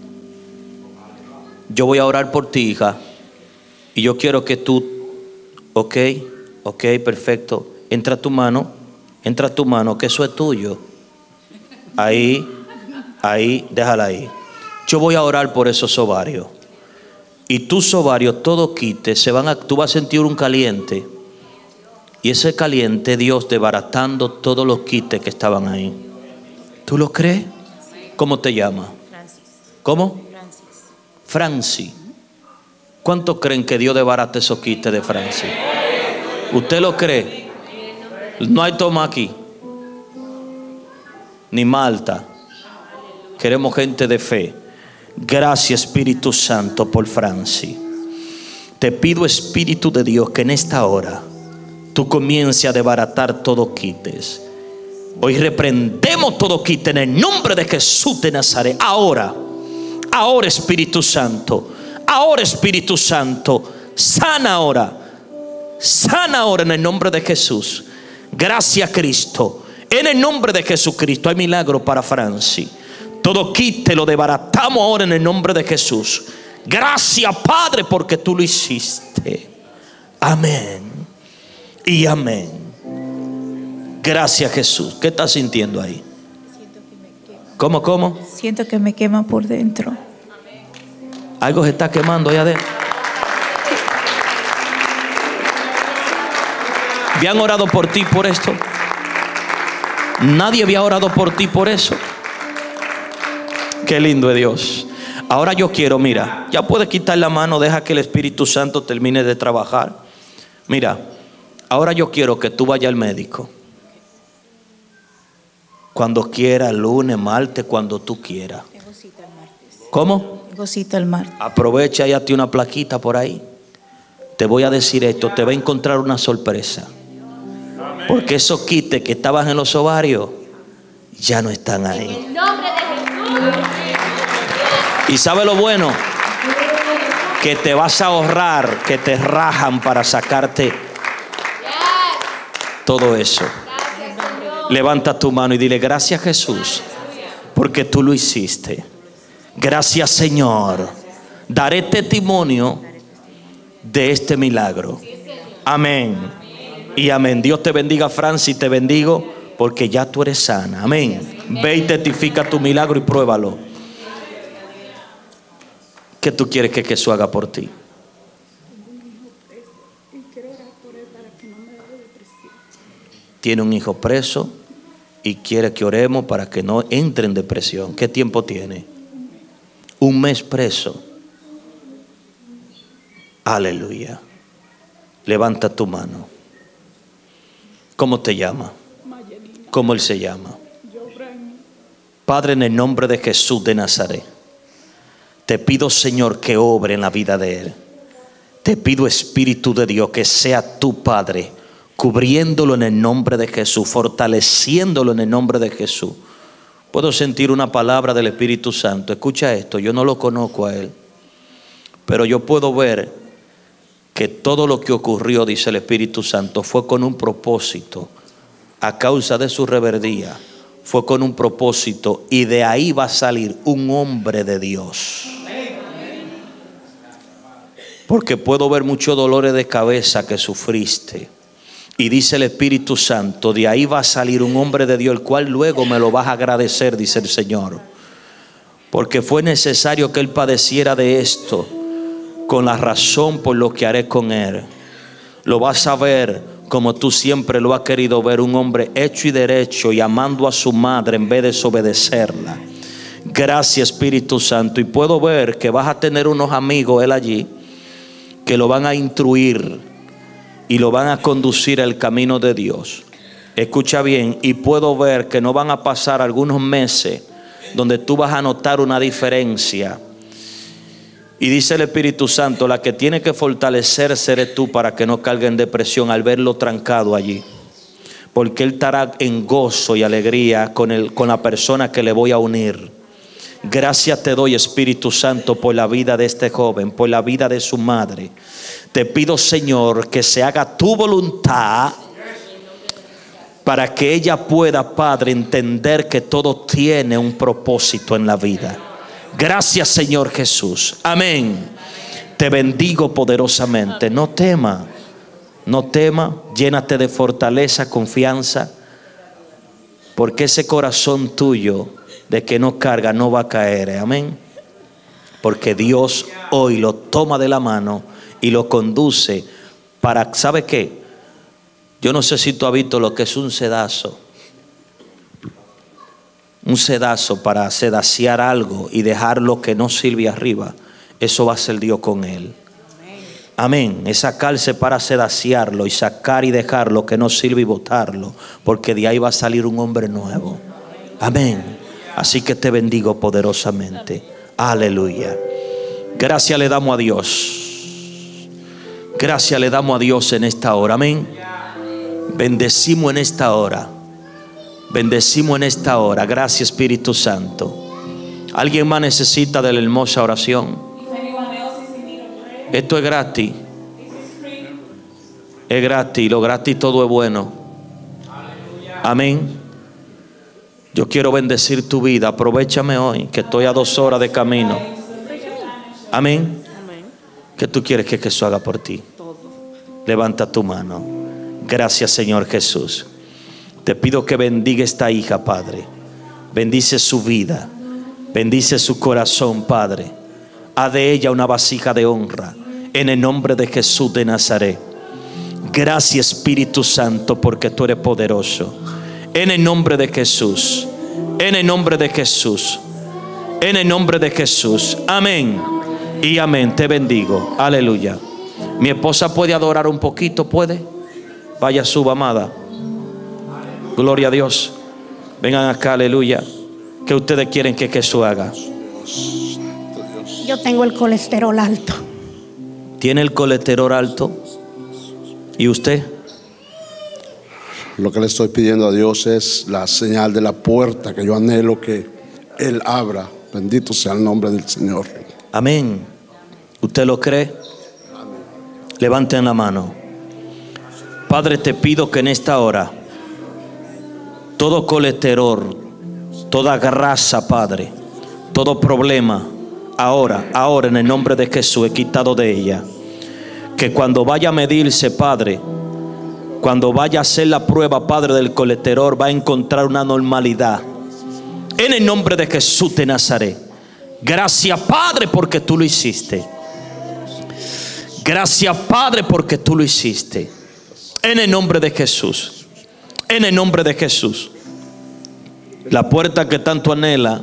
Yo voy a orar por ti, hija. Y yo quiero que tú, ok, ok, perfecto. Entra tu mano, entra tu mano, que eso es tuyo. Ahí, ahí, déjala ahí. Yo voy a orar por esos ovarios. Y tus ovarios, todo quite, se van a, tú vas a sentir un caliente. Y ese caliente, Dios desbaratando todos los quites que estaban ahí. ¿Tú lo crees? ¿Cómo te llamas? Francis. ¿Cómo? Francis. ¿Cuántos creen que Dios desbarate esos quites de Francis? ¿Usted lo cree? No hay toma aquí, ni Malta. Queremos gente de fe. Gracias, Espíritu Santo, por Francis. Te pido, Espíritu de Dios, que en esta hora tú comiences a desbaratar todo quites. Hoy reprendemos todo quite en el nombre de Jesús de Nazaret. Ahora, ahora, Espíritu Santo, ahora, Espíritu Santo, sana ahora, sana ahora en el nombre de Jesús. Gracias, Cristo. En el nombre de Jesucristo hay milagro para Francis. Todo quite lo desbaratamos ahora en el nombre de Jesús. Gracias, Padre, porque tú lo hiciste. Amén y amén. Gracias, Jesús. ¿Qué estás sintiendo ahí? ¿Cómo, cómo? Siento que me quema por dentro. Algo se está quemando allá adentro. ¿Habían orado por ti por esto? Nadie había orado por ti por eso. Qué lindo es Dios. Ahora yo quiero, mira, ya puedes quitar la mano, deja que el Espíritu Santo termine de trabajar. Mira, ahora yo quiero que tú vayas al médico. Cuando quiera, lunes, martes, cuando tú quieras. Tengo cita el martes. ¿Cómo? Tengo cita el martes. Aprovecha y hazte una plaquita por ahí. Te voy a decir esto, te va a encontrar una sorpresa. Porque esos quites que estaban en los ovarios ya no están ahí. En el nombre de Jesús. Y sabe lo bueno, que te vas a ahorrar, que te rajan para sacarte todo eso. Levanta tu mano y dile: gracias, Jesús, porque tú lo hiciste. Gracias, Señor. Daré testimonio de este milagro. Amén y amén. Dios te bendiga, Francis. Te bendigo porque ya tú eres sana. Amén. Ve y testifica tu milagro y pruébalo. ¿Qué tú quieres que Jesús haga por ti? Tiene un hijo preso y quiere que oremos para que no entre en depresión. ¿Qué tiempo tiene? Un mes preso. Aleluya. Levanta tu mano. ¿Cómo te llama? ¿Cómo él se llama? Padre, en el nombre de Jesús de Nazaret, te pido, Señor, que obre en la vida de él. Te pido, Espíritu de Dios, que sea tu Padre, cubriéndolo en el nombre de Jesús, fortaleciéndolo en el nombre de Jesús. Puedo sentir una palabra del Espíritu Santo. Escucha esto, yo no lo conozco a él, pero yo puedo ver que todo lo que ocurrió, dice el Espíritu Santo, fue con un propósito. A causa de su rebeldía, fue con un propósito, y de ahí va a salir un hombre de Dios. Porque puedo ver muchos dolores de cabeza que sufriste. Y dice el Espíritu Santo, de ahí va a salir un hombre de Dios, el cual luego me lo vas a agradecer, dice el Señor. Porque fue necesario que él padeciera de esto, con la razón por lo que haré con él. Lo vas a ver como tú siempre lo has querido ver, un hombre hecho y derecho y amando a su madre en vez de desobedecerla. Gracias, Espíritu Santo. Y puedo ver que vas a tener unos amigos él allí que lo van a instruir y lo van a conducir al camino de Dios. Escucha bien, y puedo ver que no van a pasar algunos meses donde tú vas a notar una diferencia. Y dice el Espíritu Santo, la que tiene que fortalecerse eres tú para que no cargue en depresión al verlo trancado allí. Porque él estará en gozo y alegría con, el, con la persona que le voy a unir. Gracias te doy, Espíritu Santo, por la vida de este joven, por la vida de su madre. Te pido, Señor, que se haga tu voluntad para que ella pueda, Padre, entender que todo tiene un propósito en la vida. Gracias, Señor Jesús. Amén. Te bendigo poderosamente. No tema, no tema. Llénate de fortaleza, confianza, porque ese corazón tuyo de que no carga no va a caer. Amén. Porque Dios hoy lo toma de la mano y lo conduce para, ¿sabe qué? Yo no sé si tú has visto lo que es un sedazo. Un sedazo para sedaciar algo y dejar lo que no sirve arriba. Eso va a ser Dios con él. Amén. Es sacarse para sedaciarlo y sacar y dejar lo que no sirve y botarlo. Porque de ahí va a salir un hombre nuevo. Amén. Así que te bendigo poderosamente. Aleluya. Gracias le damos a Dios. Gracias le damos a Dios en esta hora. Amén. Bendecimos en esta hora. Bendecimos en esta hora. Gracias, Espíritu Santo. ¿Alguien más necesita de la hermosa oración? Esto es gratis. Es gratis. Lo gratis todo es bueno. Amén. Yo quiero bendecir tu vida. Aprovechame hoy que estoy a dos horas de camino. Amén. ¿Qué tú quieres que Jesús haga por ti? Levanta tu mano. Gracias, Señor Jesús. Te pido que bendiga esta hija, Padre. Bendice su vida. Bendice su corazón, Padre. Haz de ella una vasija de honra. En el nombre de Jesús de Nazaret. Gracias, Espíritu Santo, porque tú eres poderoso. En el nombre de Jesús. En el nombre de Jesús. En el nombre de Jesús. Amén. Y amén. Te bendigo. Aleluya. Mi esposa puede adorar un poquito. ¿Puede? Vaya, suba, amada. Gloria a Dios. Vengan acá, aleluya. ¿Qué ustedes quieren que Jesús haga? Yo tengo el colesterol alto. ¿Tiene el colesterol alto? ¿Y usted? Lo que le estoy pidiendo a Dios es la señal de la puerta que yo anhelo que Él abra. Bendito sea el nombre del Señor. Amén. ¿Usted lo cree? Levanten la mano. Padre, te pido que en esta hora todo colesterol, toda grasa, Padre, todo problema, ahora, ahora en el nombre de Jesús, he quitado de ella. Que cuando vaya a medirse, Padre, cuando vaya a hacer la prueba, Padre, del colesterol, va a encontrar una normalidad. En el nombre de Jesús de Nazaret. Gracias, Padre, porque tú lo hiciste. Gracias, Padre, porque tú lo hiciste. En el nombre de Jesús. En el nombre de Jesús. La puerta que tanto anhela,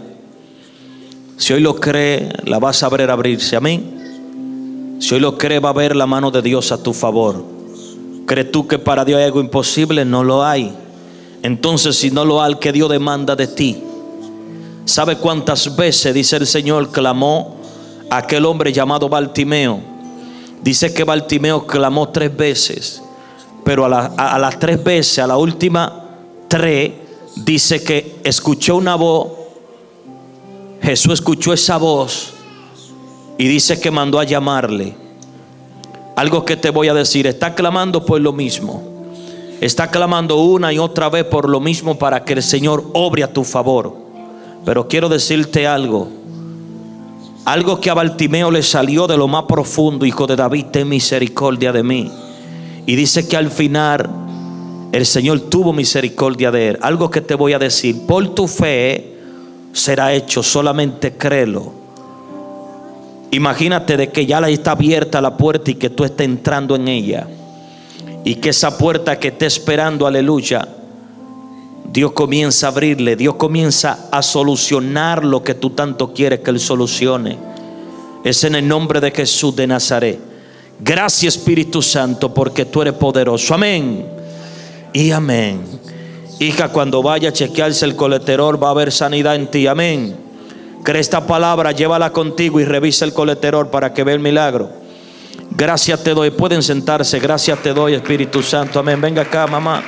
si hoy lo cree, la vas a ver abrirse. Amén. Si hoy lo cree, va a ver la mano de Dios a tu favor. ¿Crees tú que para Dios hay algo imposible? No lo hay. Entonces, si no lo hay, ¿qué Dios demanda de ti? ¿Sabe cuántas veces, dice el Señor, clamó aquel hombre llamado Bartimeo? Dice que Bartimeo clamó tres veces. Pero a, la, a, a las tres veces, a la última tres, dice que escuchó una voz. Jesús escuchó esa voz y dice que mandó a llamarle. Algo que te voy a decir, está clamando por lo mismo. Está clamando una y otra vez por lo mismo para que el Señor obre a tu favor. Pero quiero decirte algo. Algo que a Bartimeo le salió de lo más profundo. Hijo de David, ten misericordia de mí. Y dice que al final el Señor tuvo misericordia de él. Algo que te voy a decir, por tu fe será hecho, solamente créelo. Imagínate de que ya está abierta la puerta y que tú estés entrando en ella. Y que esa puerta que esté esperando, aleluya, Dios comienza a abrirle. Dios comienza a solucionar lo que tú tanto quieres que Él solucione. Es en el nombre de Jesús de Nazaret. Gracias, Espíritu Santo, porque tú eres poderoso. Amén y amén. Hija, cuando vaya a chequearse el colesterol, va a haber sanidad en ti. Amén. Cree esta palabra, llévala contigo y revisa el colesterol para que vea el milagro. Gracias te doy. Pueden sentarse. Gracias te doy, Espíritu Santo. Amén. Venga acá, mamá.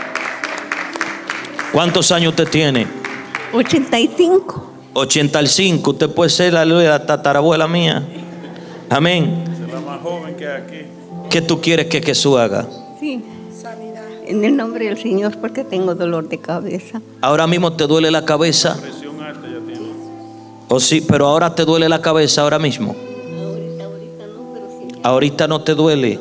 ¿Cuántos años usted tiene? ochenta y cinco. ochenta y cinco. Usted puede ser la, la tatarabuela mía. Amén. Es la más joven que hay aquí. ¿Qué tú quieres que Jesús haga? Sí, sanidad. En el nombre del Señor, porque tengo dolor de cabeza. Ahora mismo te duele la cabeza. Presión alta ya tiene. O sí, pero ahora te duele la cabeza ahora mismo. Ahorita, ahorita no, pero sí. Ahorita no te duele,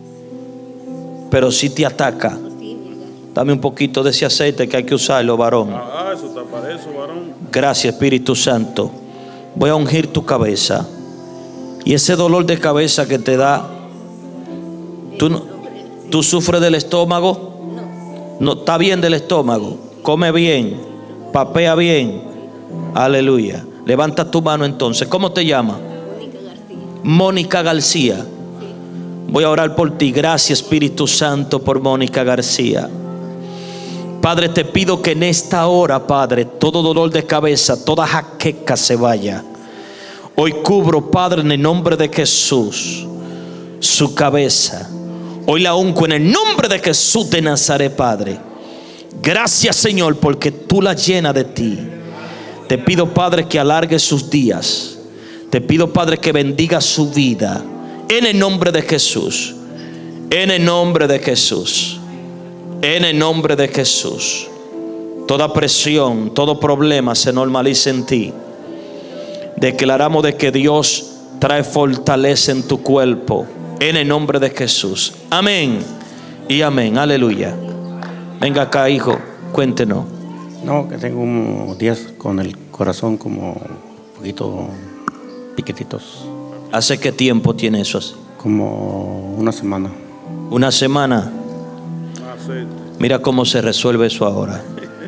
pero sí te ataca. Dame un poquito de ese aceite que hay que usarlo, varón. Ah, eso está para eso, varón. Gracias, Espíritu Santo. Voy a ungir tu cabeza. Y ese dolor de cabeza que te da, ¿tú, no, ¿tú sufres del estómago? No, está bien del estómago. Come bien, papea bien. Aleluya. Levanta tu mano entonces. ¿Cómo te llamas? Mónica García. Voy a orar por ti. Gracias, Espíritu Santo, por Mónica García. Padre, te pido que en esta hora, Padre, todo dolor de cabeza, toda jaqueca se vaya. Hoy cubro, Padre, en el nombre de Jesús, su cabeza. Hoy la unco en el nombre de Jesús de Nazaret, Padre. Gracias, Señor, porque tú la llenas de ti. Te pido, Padre, que alargue sus días. Te pido, Padre, que bendiga su vida. En el nombre de Jesús. En el nombre de Jesús. En el nombre de Jesús. Toda presión, todo problema se normaliza en ti. Declaramos de que Dios trae fortaleza en tu cuerpo. En el nombre de Jesús. Amén y amén. Aleluya. Venga acá, hijo, cuéntenos. No, que tengo unos días con el corazón como un poquito piquetitos. ¿Hace qué tiempo tiene eso así? Como una semana. Una semana. Aceite. Mira cómo se resuelve eso ahora.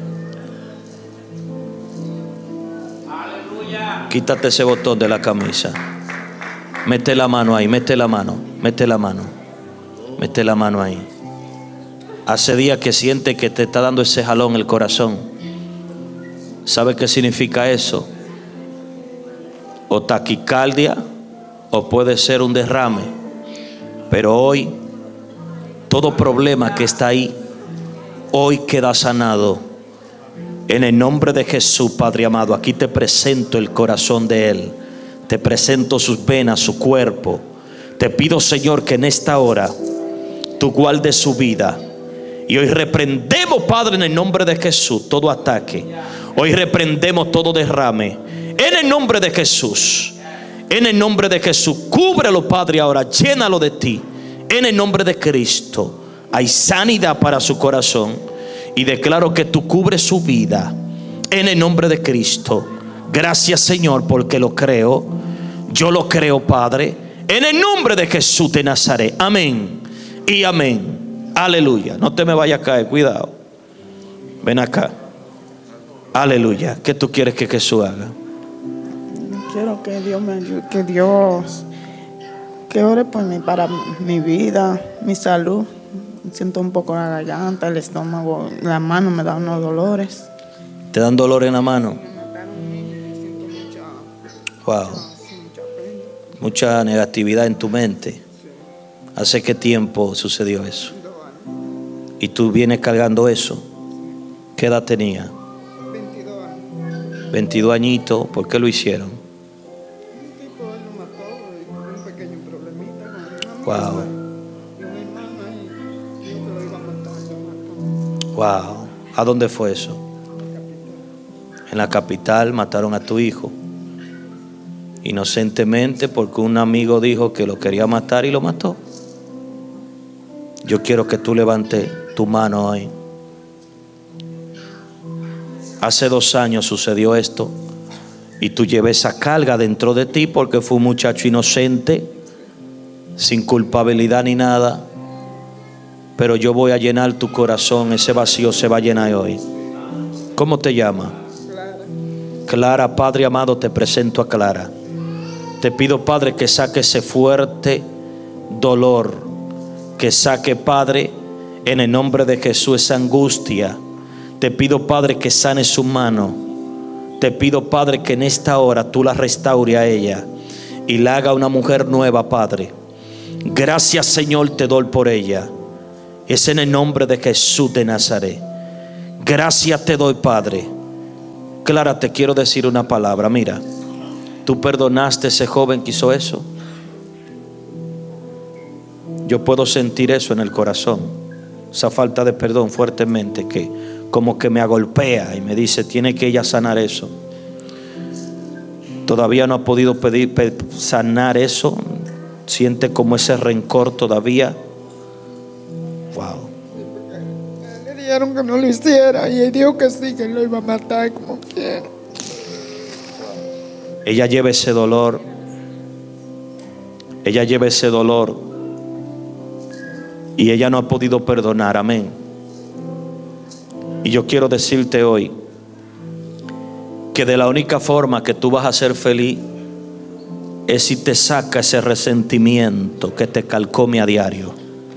Quítate ese botón de la camisa. Mete la mano ahí, mete la mano, mete la mano. Mete la mano ahí. Hace días que siente que te está dando ese jalón el corazón. ¿Sabe qué significa eso? O taquicardia, o puede ser un derrame. Pero hoy, todo problema que está ahí, hoy queda sanado. En el nombre de Jesús, Padre amado, aquí te presento el corazón de Él. Te presento sus venas, su cuerpo. Te pido, Señor, que en esta hora tú guardes su vida. Y hoy reprendemos, Padre, en el nombre de Jesús, todo ataque. Hoy reprendemos todo derrame. En el nombre de Jesús. En el nombre de Jesús. Cúbrelo, Padre, ahora. Llénalo de ti. En el nombre de Cristo. Hay sanidad para su corazón. Y declaro que tú cubres su vida. En el nombre de Cristo. Gracias, Señor, porque lo creo. Yo lo creo, Padre. En el nombre de Jesús de Nazaret. Amén y amén. Aleluya. No te me vayas a caer, cuidado. Ven acá. Aleluya. ¿Qué tú quieres que Jesús haga? Quiero que Dios me ayude, que Dios, que ore por mí, para mi vida, mi salud. Siento un poco la garganta, el estómago, la mano me da unos dolores. ¿Te dan dolor en la mano? Wow. Mucha negatividad en tu mente. ¿Hace qué tiempo sucedió eso? ¿Y tú vienes cargando eso? ¿Qué edad tenía? veintidós años. veintidós añitos. ¿Por qué lo hicieron? Un tipo él lo mató y tuvo un pequeño problemita con una Wow. mujer y una hermana y dijo que lo iba a matar, lo mató. Wow. ¿A dónde fue eso? En la capital mataron a tu hijo. Inocentemente, porque un amigo dijo que lo quería matar y lo mató. Yo quiero que tú levantes tu mano hoy. Hace dos años sucedió esto y tú lleves esa carga dentro de ti porque fue un muchacho inocente, sin culpabilidad ni nada. Pero yo voy a llenar tu corazón. Ese vacío se va a llenar hoy. ¿Cómo te llamas? Clara. Clara, Padre amado, te presento a Clara. Te pido, Padre, que saque ese fuerte dolor, que saque, Padre, en el nombre de Jesús, esa angustia. Te pido, Padre, que sane su mano. Te pido, Padre, que en esta hora tú la restaure a ella y la haga una mujer nueva, Padre. Gracias, Señor, te doy por ella. Es en el nombre de Jesús de Nazaret. Gracias te doy, Padre. Clara, te quiero decir una palabra. Mira, tú perdonaste a ese joven que hizo eso. Yo puedo sentir eso en el corazón, esa falta de perdón fuertemente, que como que me agolpea y me dice, tiene que ella sanar eso. Todavía no ha podido pedir, pedir sanar eso. Siente como ese rencor todavía. Wow. Le dijeron que no lo hiciera y él dijo que sí, que lo iba a matar como quiera. Ella lleva ese dolor. Ella lleva ese dolor. Y ella no ha podido perdonar. Amén. Y yo quiero decirte hoy que de la única forma que tú vas a ser feliz es si te saca ese resentimiento que te calcome a diario.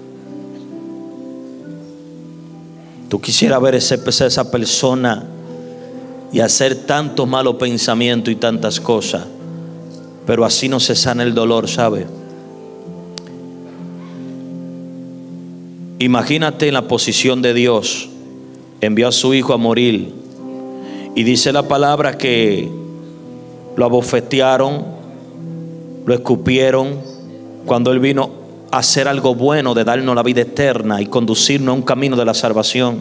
Tú quisieras ver ese, esa persona y hacer tantos malos pensamientos y tantas cosas, pero así no se sana el dolor, ¿sabe? Imagínate en la posición de Dios. Envió a su hijo a morir y dice la palabra que lo abofetearon, lo escupieron, cuando él vino a hacer algo bueno, de darnos la vida eterna y conducirnos a un camino de la salvación.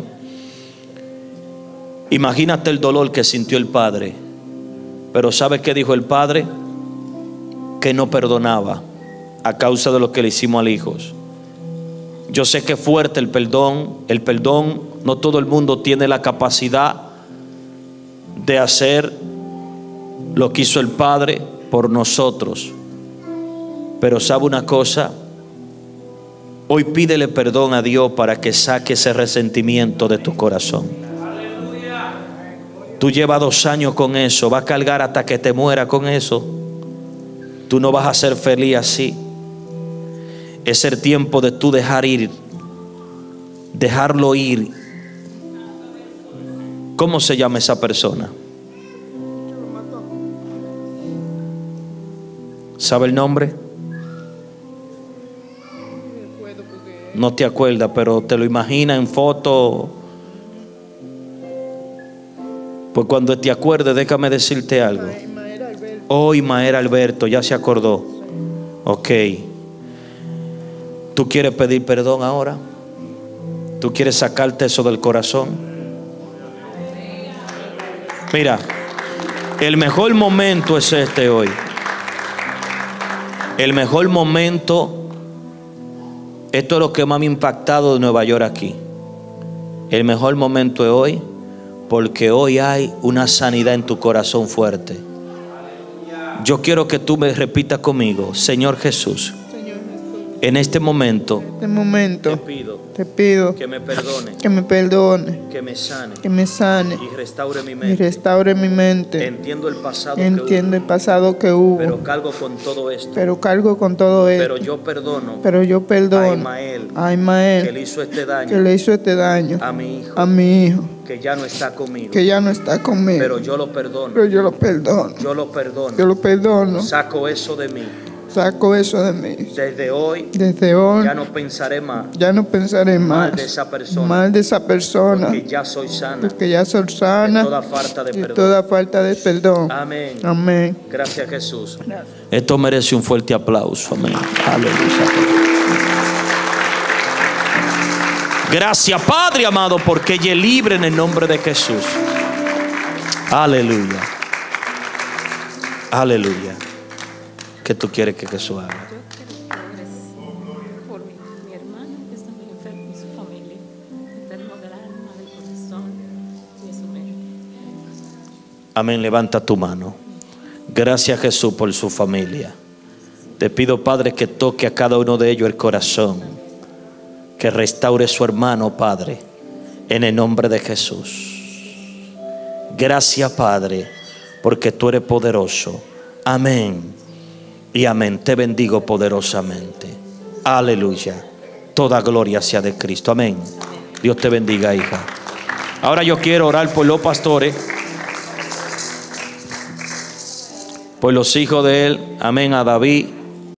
Imagínate el dolor que sintió el padre. Pero ¿sabe qué dijo el padre? Que no perdonaba a causa de lo que le hicimos al hijo. Yo sé que es fuerte el perdón. El perdón, no todo el mundo tiene la capacidad de hacer lo que hizo el Padre por nosotros. Pero sabe una cosa, hoy pídele perdón a Dios para que saque ese resentimiento de tu corazón. Tú llevas dos años con eso, vas a cargar hasta que te muera con eso. Tú no vas a ser feliz así. Es el tiempo de tú dejar ir, dejarlo ir. ¿Cómo se llama esa persona? ¿Sabe el nombre? No te acuerdas, pero te lo imaginas en foto. Pues cuando te acuerdes, déjame decirte algo. Oh, Ismael Alberto, ya se acordó. Ok. ¿Tú quieres pedir perdón ahora? ¿Tú quieres sacarte eso del corazón? Mira, el mejor momento es este hoy. El mejor momento, esto es lo que más me ha impactado de Nueva York aquí. El mejor momento es hoy, porque hoy hay una sanidad en tu corazón fuerte. Yo quiero que tú me repitas conmigo, Señor Jesús. En este momento, En este momento te pido, te pido que me perdone, que me perdone, que me sane, que me sane y restaure mi y mente. restaure mi mente. Entiendo el pasado Entiendo que el pasado que hubo, hubo, pero cargo con todo esto. pero cargo con todo Pero esto. yo perdono Pero yo a perdono Ismael, a que Ismael le hizo este daño que le hizo este daño a mi hijo, a mi hijo, que ya no está conmigo. que ya no está conmigo. Pero yo lo perdono. Pero yo lo perdono. Yo lo perdono. Yo lo perdono. Saco eso de mí. Saco eso de mí. Desde hoy, Desde hoy ya no pensaré más ya no pensaré más mal de esa persona. mal de esa persona, Porque ya soy sana porque ya soy sana de toda falta de de perdón. toda falta de perdón. Amén. Amén. Gracias, Jesús. Esto merece un fuerte aplauso. Amén. Aleluya. Gracias, Padre amado, porque ella es libre en el nombre de Jesús. Aleluya. Aleluya. ¿Qué tú quieres que Jesús haga? Yo quiero que ores por mi, mi hermano que está muy enfermo y su familia, enfermo del alma, del corazón y de su mente. Amén. Levanta tu mano. Gracias, Jesús, por su familia. Te pido, Padre, que toque a cada uno de ellos el corazón, que restaure su hermano, Padre, en el nombre de Jesús. Gracias, Padre, porque tú eres poderoso. Amén y amén. Te bendigo poderosamente. Aleluya. Toda gloria sea de Cristo. Amén. Dios te bendiga, hija. Ahora yo quiero orar por los pastores. por los hijos de él, amén, a David,